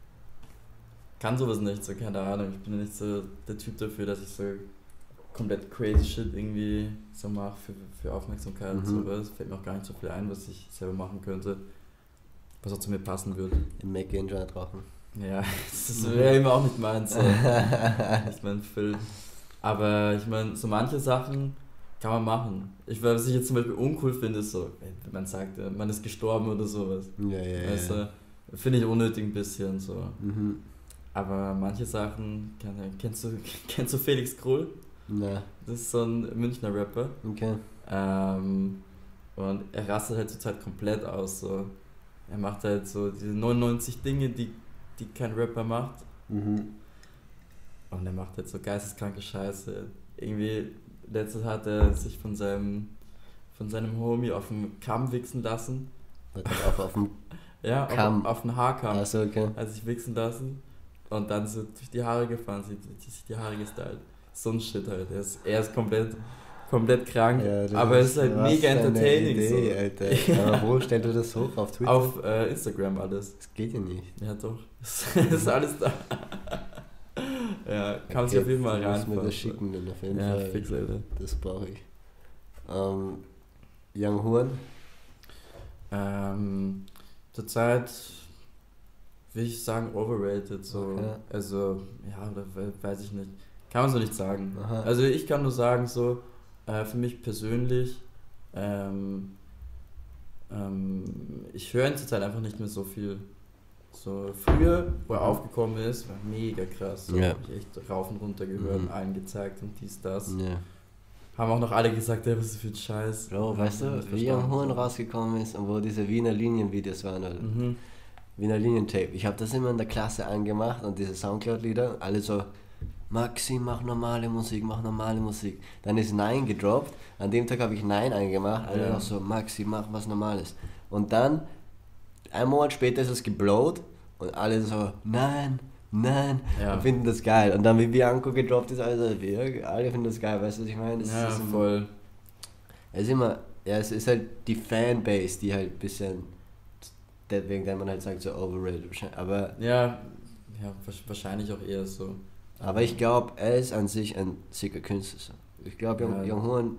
kann sowas nicht, so keine Ahnung. Ich bin nicht so der Typ dafür, dass ich so komplett crazy shit irgendwie so mache für Aufmerksamkeit und sowas. Fällt mir auch gar nicht so viel ein, was ich selber machen könnte, was auch zu mir passen würde. Im Mac in Joint rauchen. Ja, das wäre eben auch nicht meins. So. Nicht mein Film. Aber ich meine, so manche Sachen kann man machen. Was ich jetzt zum Beispiel uncool finde, ist so, wenn man sagt, man ist gestorben oder sowas. Ja. Weißt du, finde ich unnötig ein bisschen so. Aber manche Sachen, kennst du Felix Krull? Na, Das ist so ein Münchner Rapper. okay. Und er rastet halt zurzeit komplett aus. So. Er macht halt so diese 99 Dinge, die kein Rapper macht. Und er macht halt so geisteskranke Scheiße. Irgendwie, letztes hat er sich von seinem Homie auf dem Kamm wichsen lassen. Auch auf dem Ja, Kamm. auf den Haarkamm. Achso, okay. Hat sich wichsen lassen und dann so durch die Haare gefahren, sich die Haare gestylt. So ein Shit halt. Er ist komplett krank, Ja, aber es ist halt was mega eine entertaining. Idee, So. Alter. Ja. Aber wo stellt du das hoch? Auf Twitter? Auf Instagram alles. Das geht ja nicht. Ja doch, es ist alles da. Ja, kann sich auf jeden Fall Du musst reinfahren. mir das schicken, dann auf jeden Ja, Fall. fix, Alter. Das brauche ich. Young Horn? Zurzeit will ich sagen overrated, so. Okay. Also, ja, oder weiß ich nicht. Kann man so nicht sagen. Aha. Also ich kann nur sagen, so, für mich persönlich, ich höre ihn zurzeit einfach nicht mehr so viel. So, früher, wo er aufgekommen ist, war mega krass. So, Ja. hab ich echt rauf und runter gehört, allen gezeigt und dies, das. Ja. Haben auch noch alle gesagt, ja, was ist das für ein Scheiß. Bro, weißt du, Nicht wie Young verstanden, Horn so. rausgekommen ist und wo diese Wiener Linien-Videos waren, oder? Wiener Linien-Tape. Ich habe das immer in der Klasse angemacht und diese Soundcloud-Lieder, alle so, Maxi, mach normale Musik, mach normale Musik. Dann ist Nein gedroppt, an dem Tag habe ich Nein angemacht, alle noch so, Maxi, mach was Normales. Und dann, ein Monat später ist es geblowt und alle so, nein, Ja. und finden das geil. Und dann, wie Bianco gedroppt ist, alle finden das geil, weißt du, was ich meine? Das Ja, ist immer, voll. es ist immer, ja, es ist halt die Fanbase, die halt ein bisschen, wegen der man halt sagt, so overrated. Aber Ja, wahrscheinlich auch eher so. Aber ich glaube, er ist an sich ein sicker Künstler. So. Ich glaube, Ja. Young Horn,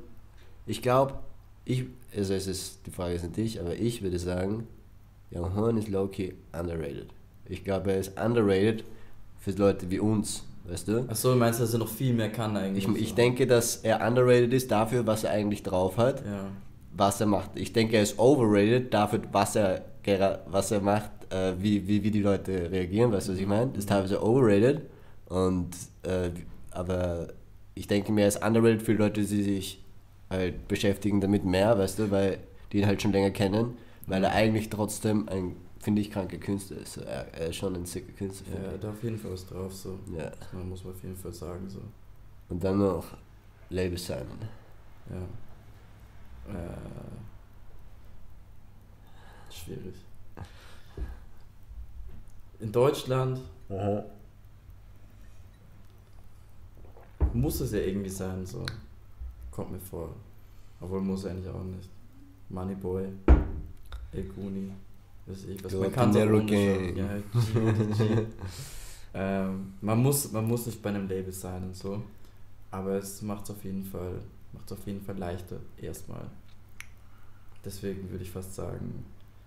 also die Frage ist an dich, aber ich würde sagen, Young Horn ist low-key underrated. Ich glaube, er ist underrated für Leute wie uns, weißt du? Achso, du meinst, dass er noch viel mehr kann eigentlich? Ich denke, dass er underrated ist dafür, was er eigentlich drauf hat, Ja. was er macht. Ich denke, er ist overrated dafür, was er macht, wie die Leute reagieren, weißt du, was ich meine? Das ist teilweise overrated. Aber ich denke mir, er ist underrated für Leute, die sich halt beschäftigen damit mehr, weißt du, weil die ihn halt schon länger kennen, weil er eigentlich trotzdem ein, finde ich, kranker Künstler ist. Er ist schon ein sicker Künstler. Ja, finde er hat auf jeden Fall was drauf, so. Ja. Das muss man auf jeden Fall sagen, so. Und dann noch Label Simon. Ja. Schwierig. in Deutschland Aha. muss es ja irgendwie sein, so. Kommt mir vor. Obwohl muss eigentlich auch nicht. Moneyboy, El Kuni, weiß ich, was Du man kann es auch Pinero ohne Gang. schauen. Ja, man muss nicht bei einem Label sein und so. Aber es macht es auf jeden Fall leichter, erstmal. Deswegen würde ich fast sagen,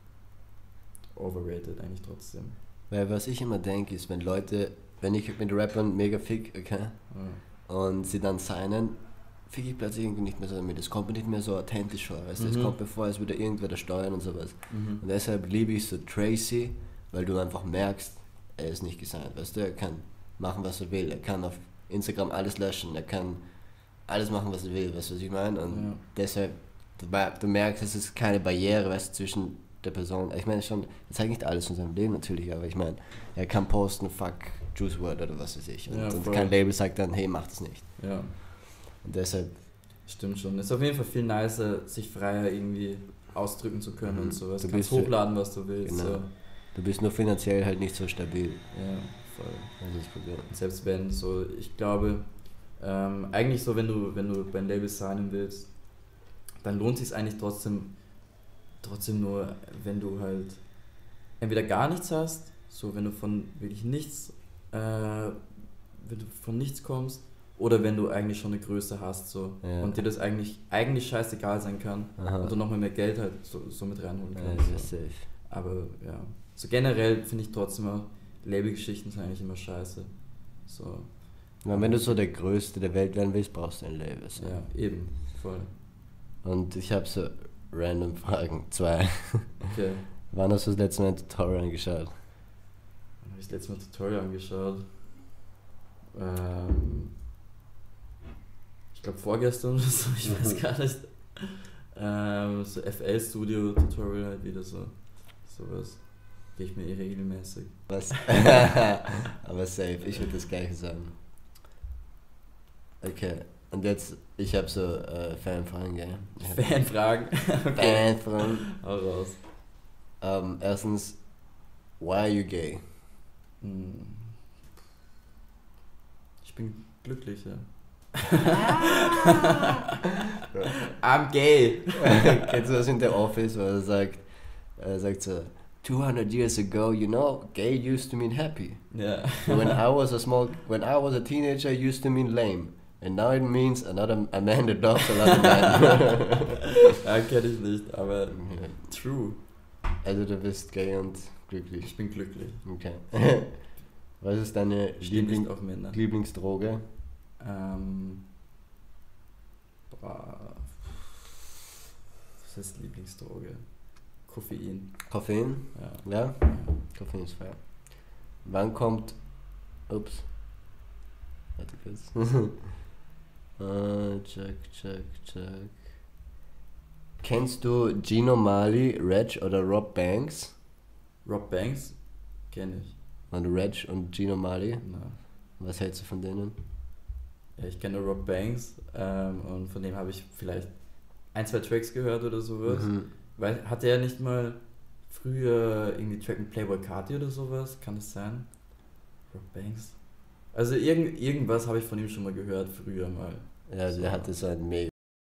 overrated eigentlich trotzdem. Weil was ich immer denke, ist, wenn ich mit Rappern mega fick, okay, Ja. und sie dann signen, fick ich plötzlich irgendwie nicht mehr so damit. Es kommt mir nicht mehr so authentisch vor, weißt du? Es kommt mir vor, als würde irgendwer da steuern und sowas. Und deshalb liebe ich so Tracy, weil du einfach merkst, er ist nicht gesigned, weißt du? Er kann machen, was er will. Er kann auf Instagram alles löschen, er kann alles machen, was er will, weißt du, was ich meine? Und deshalb, du merkst, es ist keine Barriere, weißt du, zwischen der Person. Ich meine schon, er zeigt nicht alles von seinem Leben natürlich, aber ich meine, er kann posten, fuck Juice WRLD oder was weiß ich. Und kein Label sagt dann, hey, mach das nicht. Ja. Und deshalb. Stimmt schon. Ist auf jeden Fall viel nicer, sich freier irgendwie ausdrücken zu können und sowas. Du kannst bist hochladen, was du willst. Genau. So. Du bist nur finanziell halt nicht so stabil. Ja, voll. Das ist das Problem. Selbst wenn, so, ich glaube, eigentlich so, wenn du beim Label signen willst, dann lohnt sich eigentlich trotzdem nur, wenn du halt entweder gar nichts hast, so wenn du von wirklich nichts, wenn du von nichts kommst, oder wenn du eigentlich schon eine Größe hast, so, Ja. und dir das eigentlich scheißegal sein kann. Aha. Und du nochmal mehr Geld halt so mit reinholen Ja, kannst. das ist safe. Aber ja, so generell finde ich trotzdem auch, Labelgeschichten sind eigentlich immer scheiße. So, Ja, wenn du so der Größte der Welt werden willst, brauchst du ein Label. So. ja, eben, voll. Und ich habe so random Fragen. 2. Okay, Wann hast du das letzte Mal ein Tutorial angeschaut? dann habe ich das letzte Mal ein Tutorial angeschaut. Ich glaube vorgestern oder so, ich weiß gar nicht. So FL Studio Tutorial halt wieder so. Sowas. Gehe ich mir regelmäßig. Was? Aber safe, ich würde das gleiche sagen. Okay, und jetzt, ich habe so Fanfragen, gell? Fanfragen. Okay. Fanfragen. Hau raus. Erstens, why are you gay? Ich bin glücklich, ja. I'm gay. Kennst du das in The Office, wo er sagt so, 200 years ago, you know, gay used to mean happy. Ja. When I was a teenager, it used to mean lame. And now it means a man that loves another man. Ja, kenne ich nicht, aber true. Also du bist gay und glücklich. Ich bin glücklich. Okay. Was ist deine Stehe nicht auf Männer. Lieblingsdroge? Was heißt Lieblingsdroge? Koffein. Koffein? Ja. Ja? Koffein ist fair. Wann kommt... Ups. Warte kurz. Check. Kennst du Gino Marley, Reg oder Rob Banks? Rob Banks? Kenne ich. Und Reg und Gino Marley? Na. Was hältst du von denen? Ja, ich kenne nur Rob Banks und von dem habe ich vielleicht 1-2 Tracks gehört oder sowas. Weil, hatte er nicht mal früher irgendwie Track mit Playboy Carti oder sowas? Kann das sein? Rob Banks? Also irgendwas habe ich von ihm schon mal gehört, früher mal. Ja, So. der hatte so ein